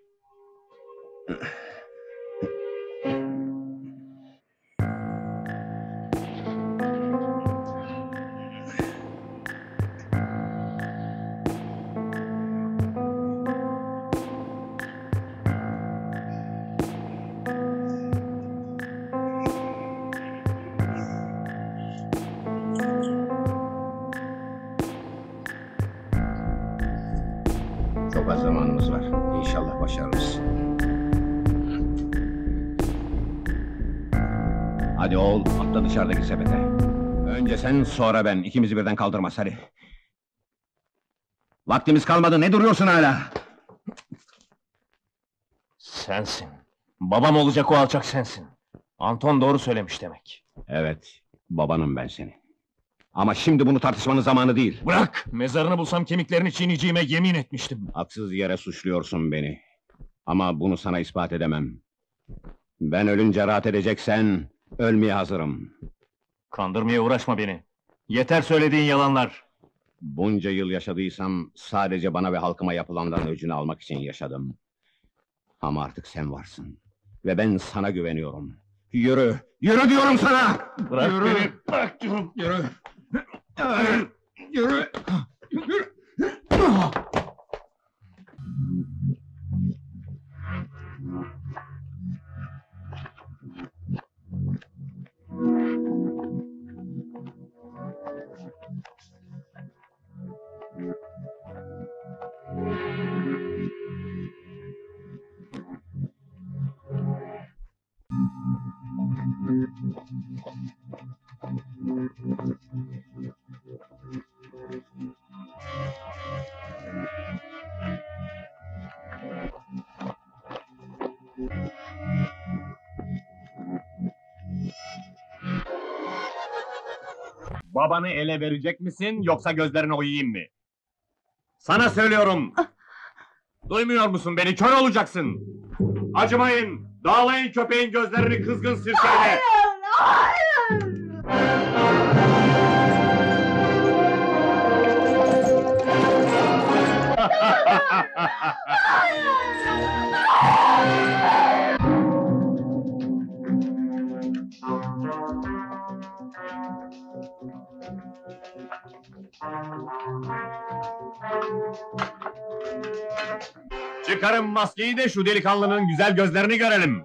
Çok az zamanımız var. İnşallah başarırız. Hadi oğul, atla dışarıdaki sepete. Önce sen, sonra ben. İkimizi birden kaldırmaz, hadi. Vaktimiz kalmadı, ne duruyorsun hala? Sensin. Babam olacak o alçak sensin. Anton doğru söylemiş demek. Evet, babanım ben senin. Ama şimdi bunu tartışmanın zamanı değil. Bırak! Mezarını bulsam kemiklerini çiğneyeceğime yemin etmiştim. Haksız yere suçluyorsun beni. Ama bunu sana ispat edemem. Ben ölünce rahat edeceksen, ölmeye hazırım. Kandırmaya uğraşma beni. Yeter söylediğin yalanlar. Bunca yıl yaşadıysam, sadece bana ve halkıma yapılanların öcünü almak için yaşadım. Ama artık sen varsın. Ve ben sana güveniyorum. Yürü! Yürü diyorum sana! Bırak yürü! beni! Bırak diyorum! Yürü! Yürü! Yürü! Babanı ele verecek misin, yoksa gözlerini oyayım mı? Sana söylüyorum! Duymuyor musun beni, kör olacaksın! Acımayın, dağlayın köpeğin gözlerini kızgın sirkeyle! Çıkarın maskeyi de şu delikanlının güzel gözlerini görelim!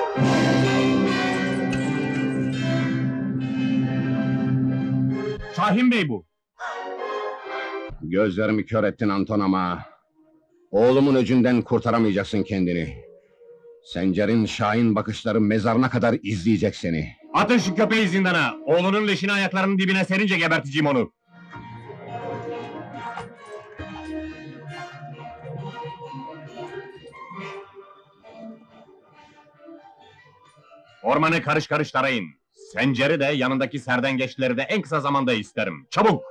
Şahin Bey bu! Gözlerimi kör ettin Anton ama... Oğlumun öcünden kurtaramayacaksın kendini. Sencer'in şahin bakışları mezarına kadar izleyecek seni. Atın şu köpeği zindana! Oğlunun leşini ayaklarının dibine serince geberteceğim onu! Ormanı karış karış tarayın! Sencer'i de yanındaki serdengeçleri de en kısa zamanda isterim! Çabuk!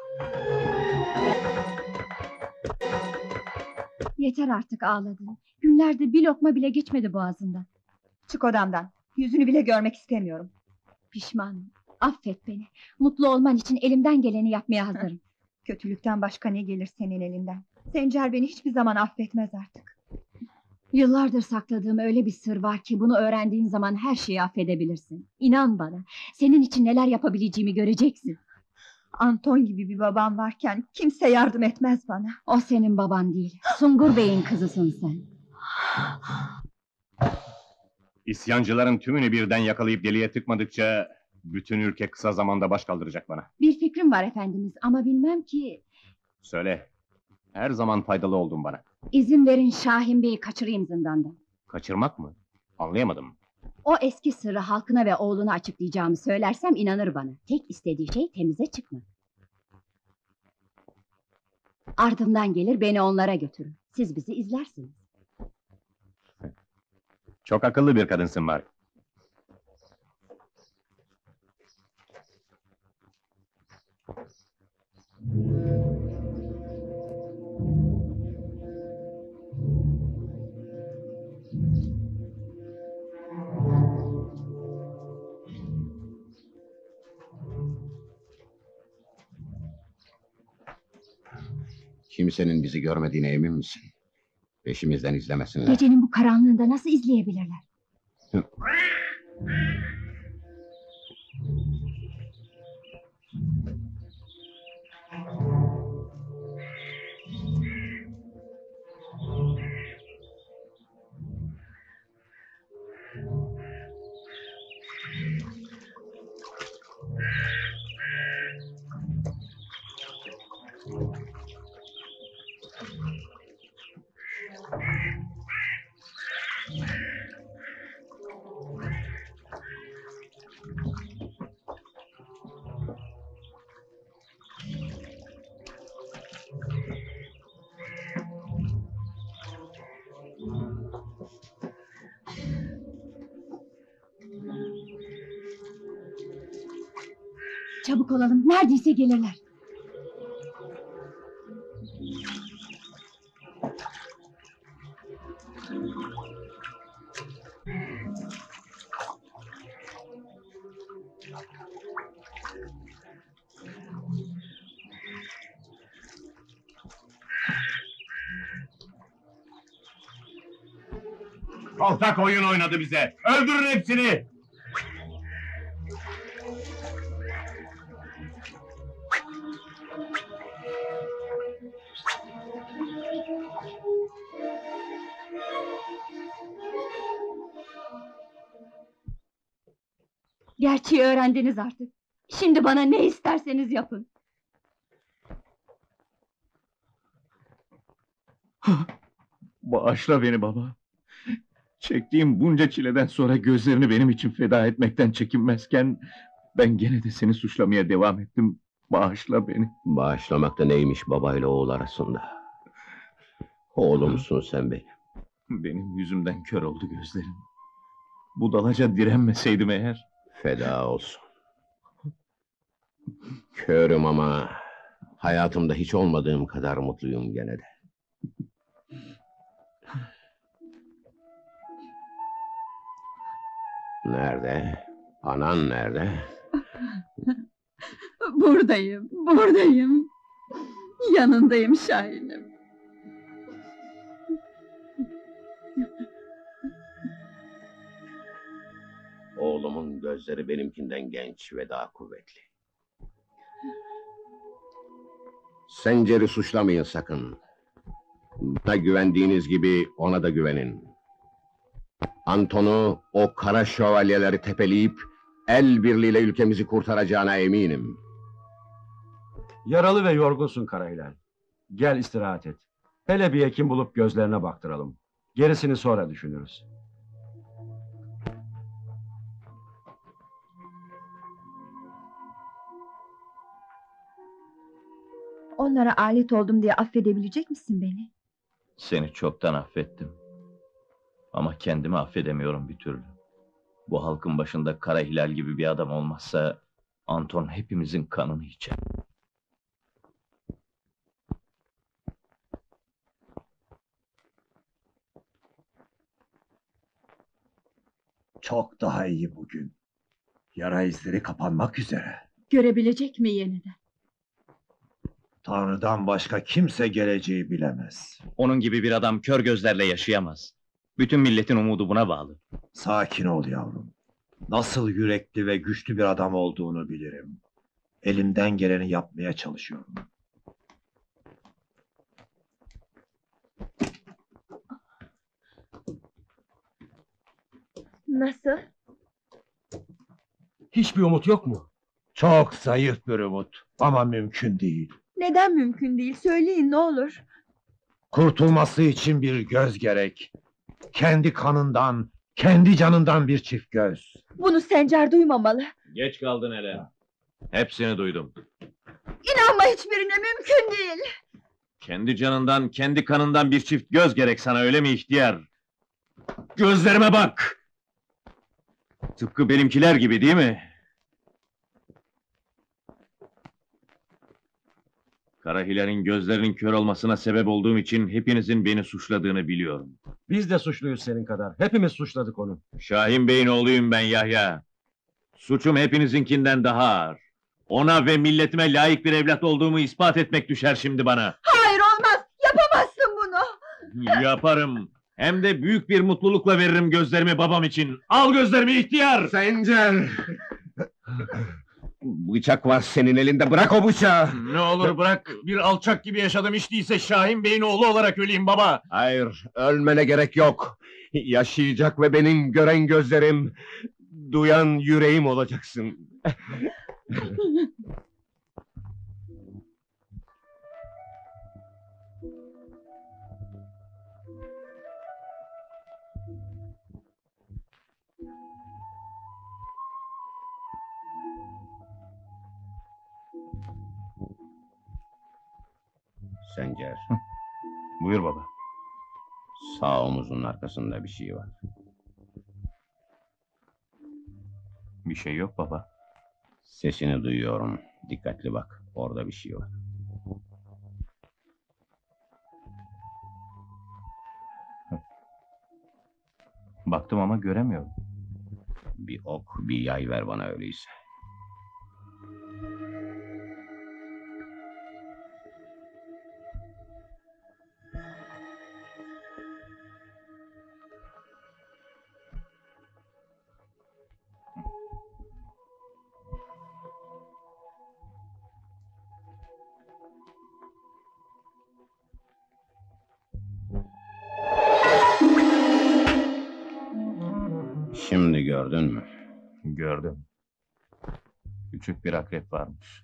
Yeter artık ağladın. Günlerde bir lokma bile geçmedi boğazından. Çık odamdan. Yüzünü bile görmek istemiyorum. Pişmanım. Affet beni. Mutlu olman için elimden geleni yapmaya hazırım. Kötülükten başka ne gelir senin elinden? Sencer beni hiçbir zaman affetmez artık. Yıllardır sakladığım öyle bir sır var ki bunu öğrendiğin zaman her şeyi affedebilirsin. İnan bana. Senin için neler yapabileceğimi göreceksin. Anton gibi bir babam varken kimse yardım etmez bana. O senin baban değil. Sungur Bey'in kızısın sen. İsyancıların tümünü birden yakalayıp deliye tıkmadıkça... bütün ülke kısa zamanda baş kaldıracak bana. Bir fikrim var efendimiz ama bilmem ki... Söyle. Her zaman faydalı oldun bana. İzin verin Şahin Bey'i kaçırayım zindandan. Kaçırmak mı? Anlayamadım. O eski sırrı halkına ve oğluna açıklayacağımı söylersem inanır bana. Tek istediği şey temize çıkmak. Ardımdan gelir beni onlara götürür. Siz bizi izlersiniz. Çok akıllı bir kadınsın var. Kimsenin bizi görmediğine emin misin? Peşimizden izlemesinler. Gecenin bu karanlığında nasıl izleyebilirler? Çabuk olalım, neredeyse gelirler. Ortak oyun oynadı bize. Öldürün hepsini. Gerçeği öğrendiniz artık. Şimdi bana ne isterseniz yapın. Bağışla beni baba. Çektiğim bunca çileden sonra gözlerini benim için feda etmekten çekinmezken... ...ben gene de seni suçlamaya devam ettim. Bağışla beni. Bağışlamak da neymiş babayla oğul arasında? Oğlumsun sen benim. Benim yüzümden kör oldu gözlerim. Budalaca direnmeseydim eğer... Feda olsun. Körüm ama... ...hayatımda hiç olmadığım kadar mutluyum gene de. Nerede? Anan nerede? Buradayım. Yanındayım Şahin'im. Oğlumun gözleri benimkinden genç ve daha kuvvetli. Sencer'i suçlamayın sakın. Bana güvendiğiniz gibi ona da güvenin. Anton'u o kara şövalyeleri tepeleyip el birliğiyle ülkemizi kurtaracağına eminim. Yaralı ve yorgunsun Karahilal. Gel istirahat et. Hele bir hekim bulup gözlerine baktıralım. Gerisini sonra düşünürüz. Onlara alet oldum diye affedebilecek misin beni? Seni çoktan affettim. Ama kendimi affedemiyorum bir türlü. Bu halkın başında Kara Hilal gibi bir adam olmazsa... ...Anton hepimizin kanını içer. Çok daha iyi bugün. Yara izleri kapanmak üzere. Görebilecek mi yeniden? Tanrı'dan başka kimse geleceği bilemez. Onun gibi bir adam kör gözlerle yaşayamaz. Bütün milletin umudu buna bağlı. Sakin ol yavrum. Nasıl yürekli ve güçlü bir adam olduğunu bilirim. Elimden geleni yapmaya çalışıyorum. Nasıl? Hiçbir umut yok mu? Çok zayıf bir umut ama mümkün değil. Neden mümkün değil? Söyleyin ne olur. Kurtulması için bir göz gerek. Kendi kanından, kendi canından bir çift göz. Bunu Sencer duymamalı. Geç kaldın hele. Hepsini duydum. İnanma hiçbirine, mümkün değil. Kendi canından, kendi kanından bir çift göz gerek sana, öyle mi ihtiyar? Gözlerime bak! Tıpkı benimkiler gibi değil mi? Kara Hilal'in gözlerinin kör olmasına sebep olduğum için hepinizin beni suçladığını biliyorum. Biz de suçluyuz senin kadar. Hepimiz suçladık onu. Şahin Bey'in oğluyum ben Yahya. Suçum hepinizinkinden daha ağır. Ona ve milletime layık bir evlat olduğumu ispat etmek düşer şimdi bana. Hayır, olmaz. Yapamazsın bunu. Yaparım. Hem de büyük bir mutlulukla veririm gözlerimi babam için. Al gözlerimi ihtiyar! Sencer! Bıçak var senin elinde, bırak o bıçağı! Ne olur bırak, bir alçak gibi yaşadım, hiç değilse Şahin Bey'in oğlu olarak öleyim baba. Hayır, ölmene gerek yok. Yaşayacak ve benim gören gözlerim, duyan yüreğim olacaksın. Sencer, Buyur baba. sağ omuzun arkasında bir şey var. Bir şey yok baba. Sesini duyuyorum. Dikkatli bak. Orada bir şey var. Baktım ama göremiyorum. Bir ok, bir yay ver bana öyleyse. Şimdi gördün mü? Gördüm. Küçük bir akrep varmış.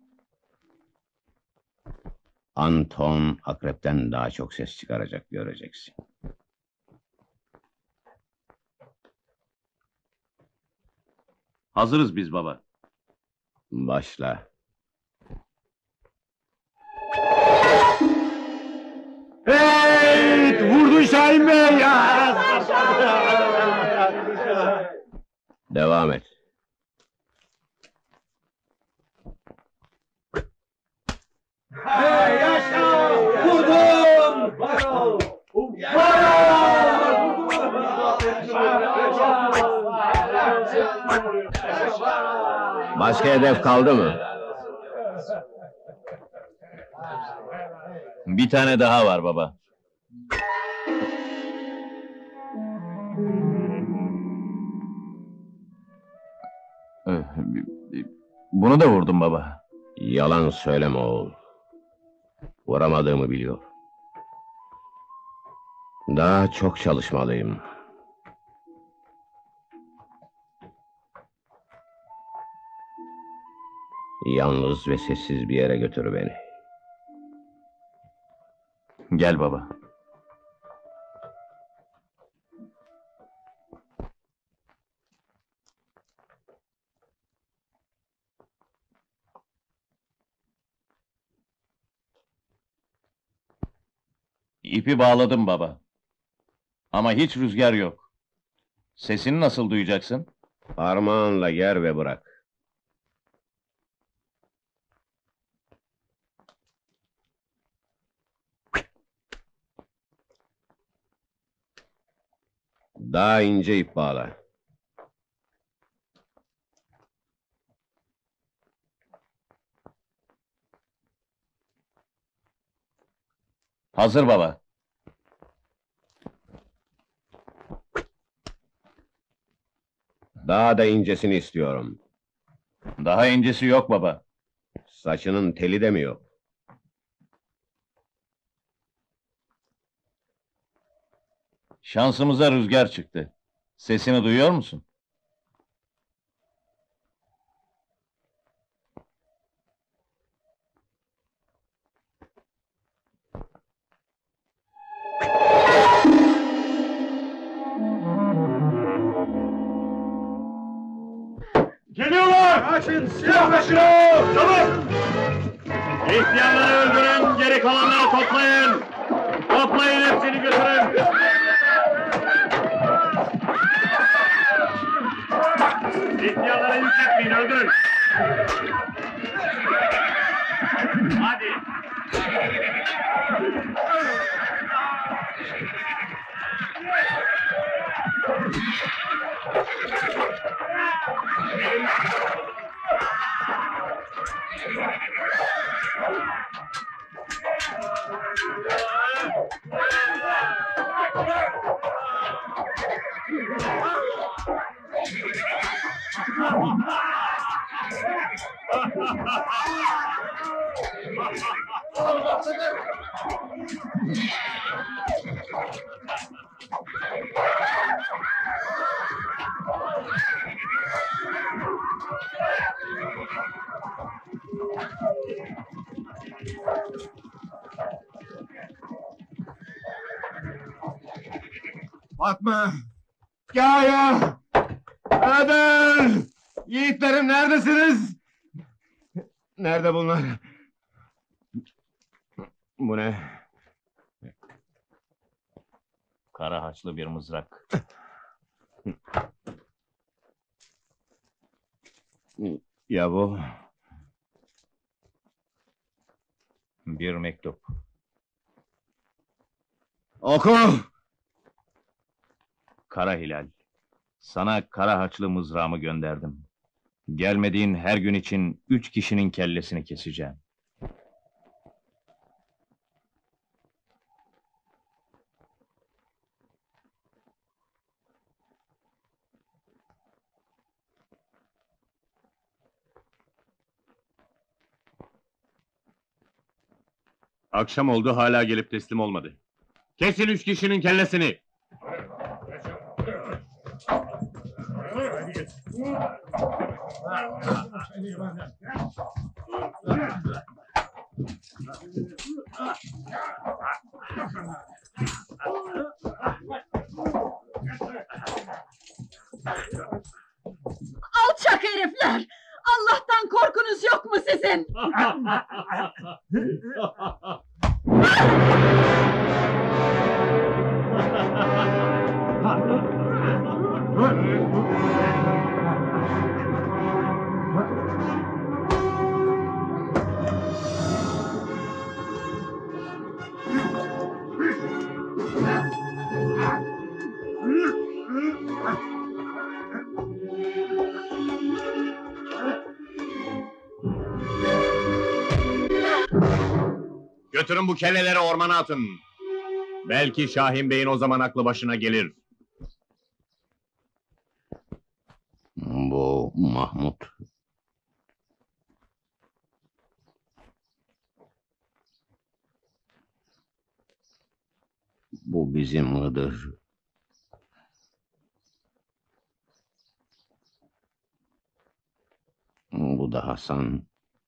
Anton akrepten daha çok ses çıkaracak, göreceksin. Hazırız biz baba. Başla. Hey! Vurdun Şahin Bey ya! Devam et. Hey yaşa! Vurdum! Başka hedef kaldı mı? Bir tane daha var baba. Bunu da vurdum baba. Yalan söyleme oğul. Vuramadığımı biliyor. Daha çok çalışmalıyım. Yalnız ve sessiz bir yere götür beni. Gel baba. İpi bağladım baba. Ama hiç rüzgar yok. Sesini nasıl duyacaksın? Parmağınla yer ve bırak. Daha ince ip bağla. Hazır baba. Daha da incesini istiyorum. Daha incesi yok baba. Saçının teli de mi yok? Şansımıza rüzgar çıktı. Sesini duyuyor musun? Geliyorlar! Kaçın! Silahlaşın! Çabuk! İhtiyarları öldürün, geri kalanları toplayın! Toplayın, hepsini götürün! İhtiyarlara yükletmeyin, öldürün! Hadi! Bakma! Kaya! Öder! Yiğitlerim neredesiniz? Nerede bunlar? Bu ne? Kara haçlı bir mızrak. Ya bu? Bir mektup. Oku! Kara Hilal, sana kara haçlı mızrağımı gönderdim. Gelmediğin her gün için 3 kişinin kellesini keseceğim. Akşam oldu, hala gelip teslim olmadı. Kesin 3 kişinin kellesini! Alçak herifler! Allah'tan korkunuz yok mu sizin? Götürün bu kelleleri ormana atın. Belki Şahin Bey'in o zaman aklı başına gelir. Bu Mahmut. Bu bizim Hıdır. Bu da Hasan.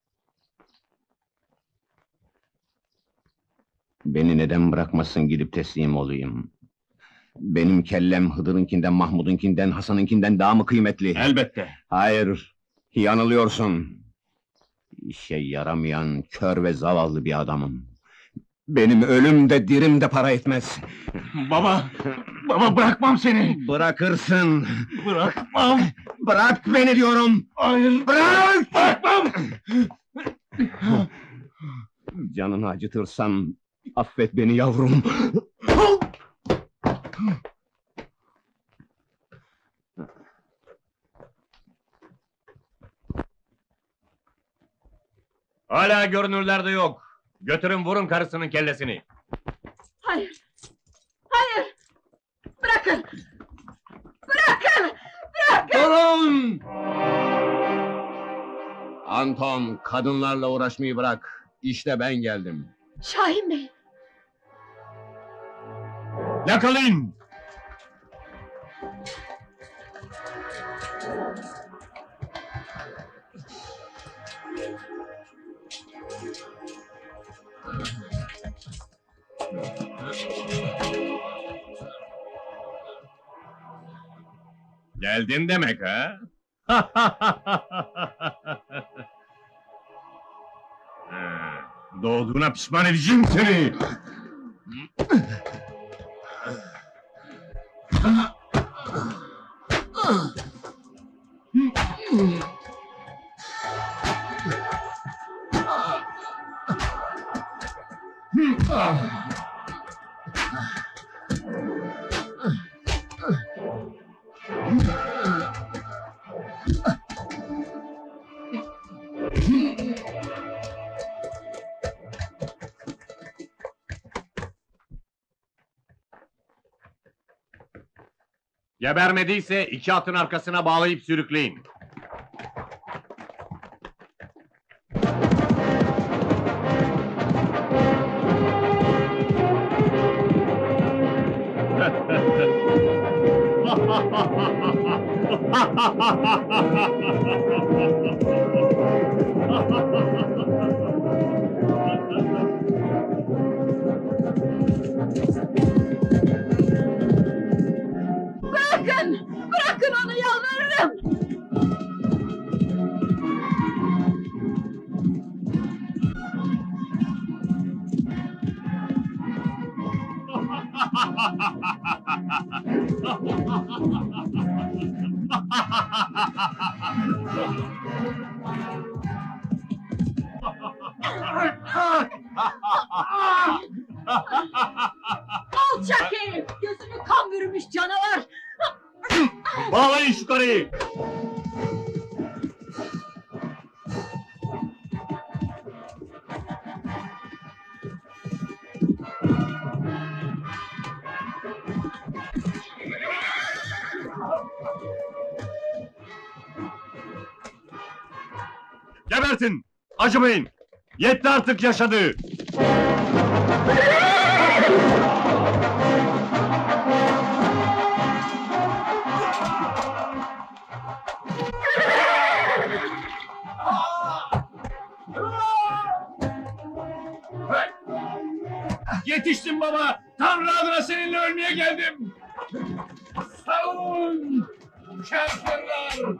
Beni neden bırakmasın, gidip teslim olayım? Benim kellem Hıdır'ınkinden, Mahmud'unkinden, Hasan'ınkinden daha mı kıymetli? Elbette. Hayır, yanılıyorsun. İşe yaramayan, kör ve zavallı bir adamım. Benim ölüm de dirim de para etmez. Baba! Baba, bırakmam seni! Bırakırsın! Bırakmam! Bırak beni diyorum! Hayır! Bırak! Bırakmam! Canını acıtırsam affet beni yavrum. Hala görünürlerde yok. Götürün, vurun karısının kellesini. Hayır! Hayır! Bırakın! Bırakın! Bırakın! Durun! Anton, kadınlarla uğraşmayı bırak. İşte ben geldim. Şahin Bey! Yakalayın! Geldin demek ha? Doğduğuna pişman edeceğim seni! Gebermediyse 2 atın arkasına bağlayıp sürükleyin. Bırakın! Bırakın onu, yalvarırım! Alçak herif! Gözünü kan bürümüş canavar! Bağlayın şu karıyı! Gebertin! Acımayın! Yetti artık yaşadı! Yetiştim baba! Tanrı adına seninle ölmeye geldim! Savun! Kafirler!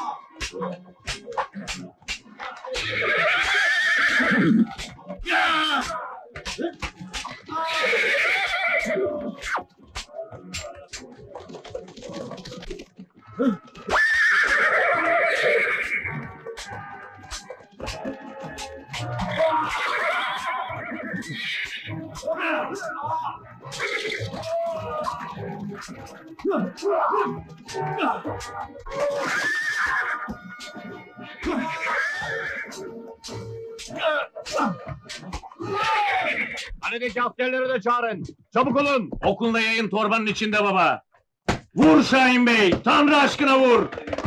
Ya! Hanedeki askerleri de çağırın! Çabuk olun! Okunla yayın torbanın içinde baba! Vur Şahin Bey! Tanrı aşkına vur!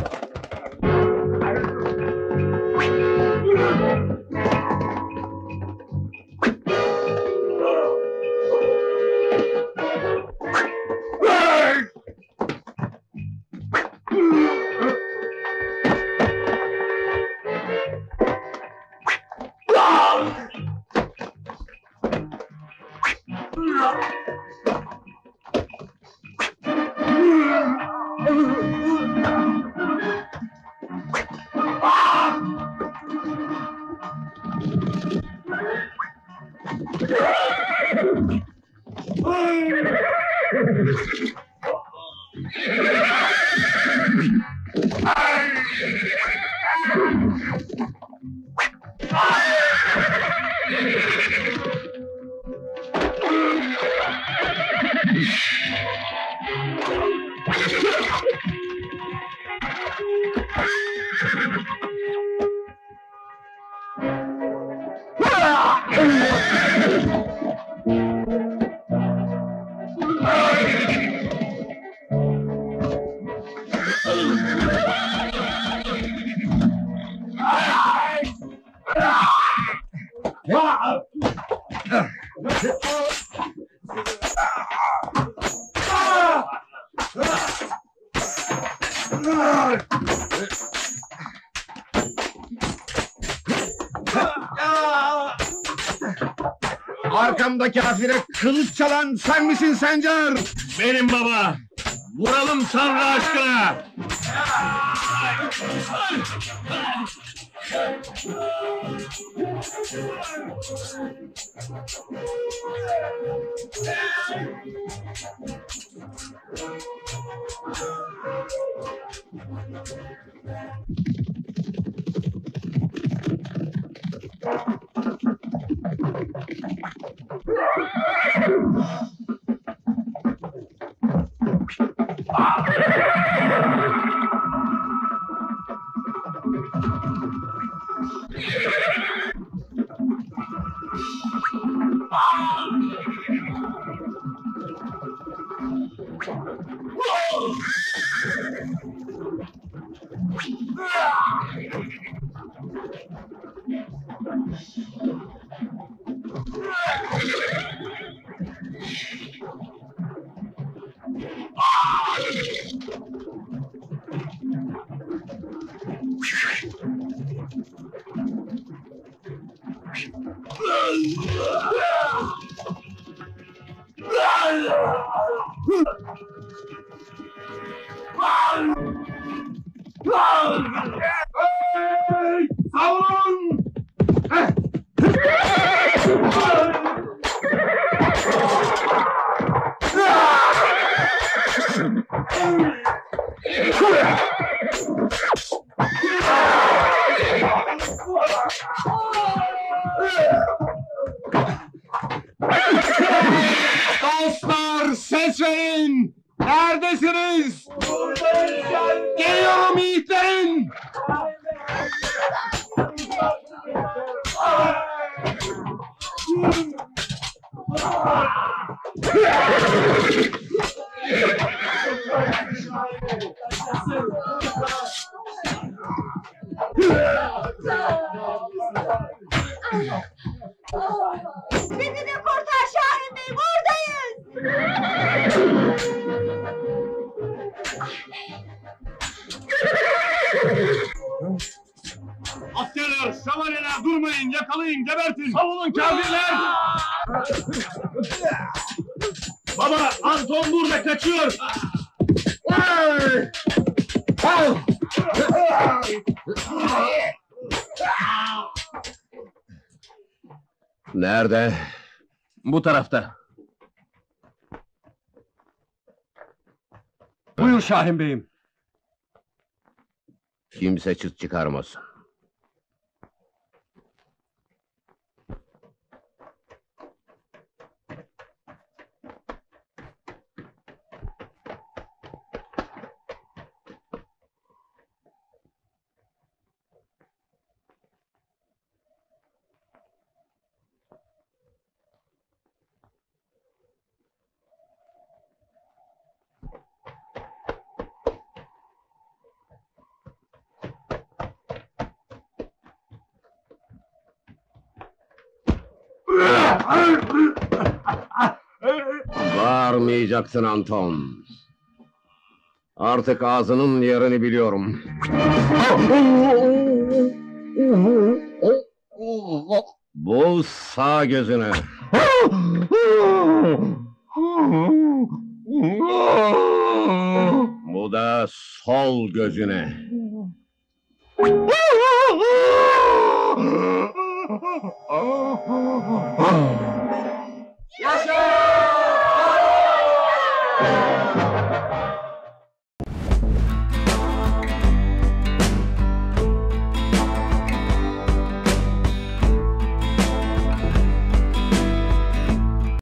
Arkamda kafire kılıç çalan sen misin Sencer? Benim baba! Vuralım Tanrı aşkına! Savun! Neredesiniz? Geliyorum yiğitlerim! Bizi de kurtar Şahin Bey, buradayız! Askerler, şövalyeler durmayın, yakalayın, gebertin! Savunun kafirler! Baba, Anton burada kaçıyor! Nerede? Bu tarafta. Buyur Şahin Bey'im. Kimse çıt çıkarmasın. Bağırmayacaksın Anton. Artık ağzının yerini biliyorum. Bu sağ gözüne. Bu da sol gözüne.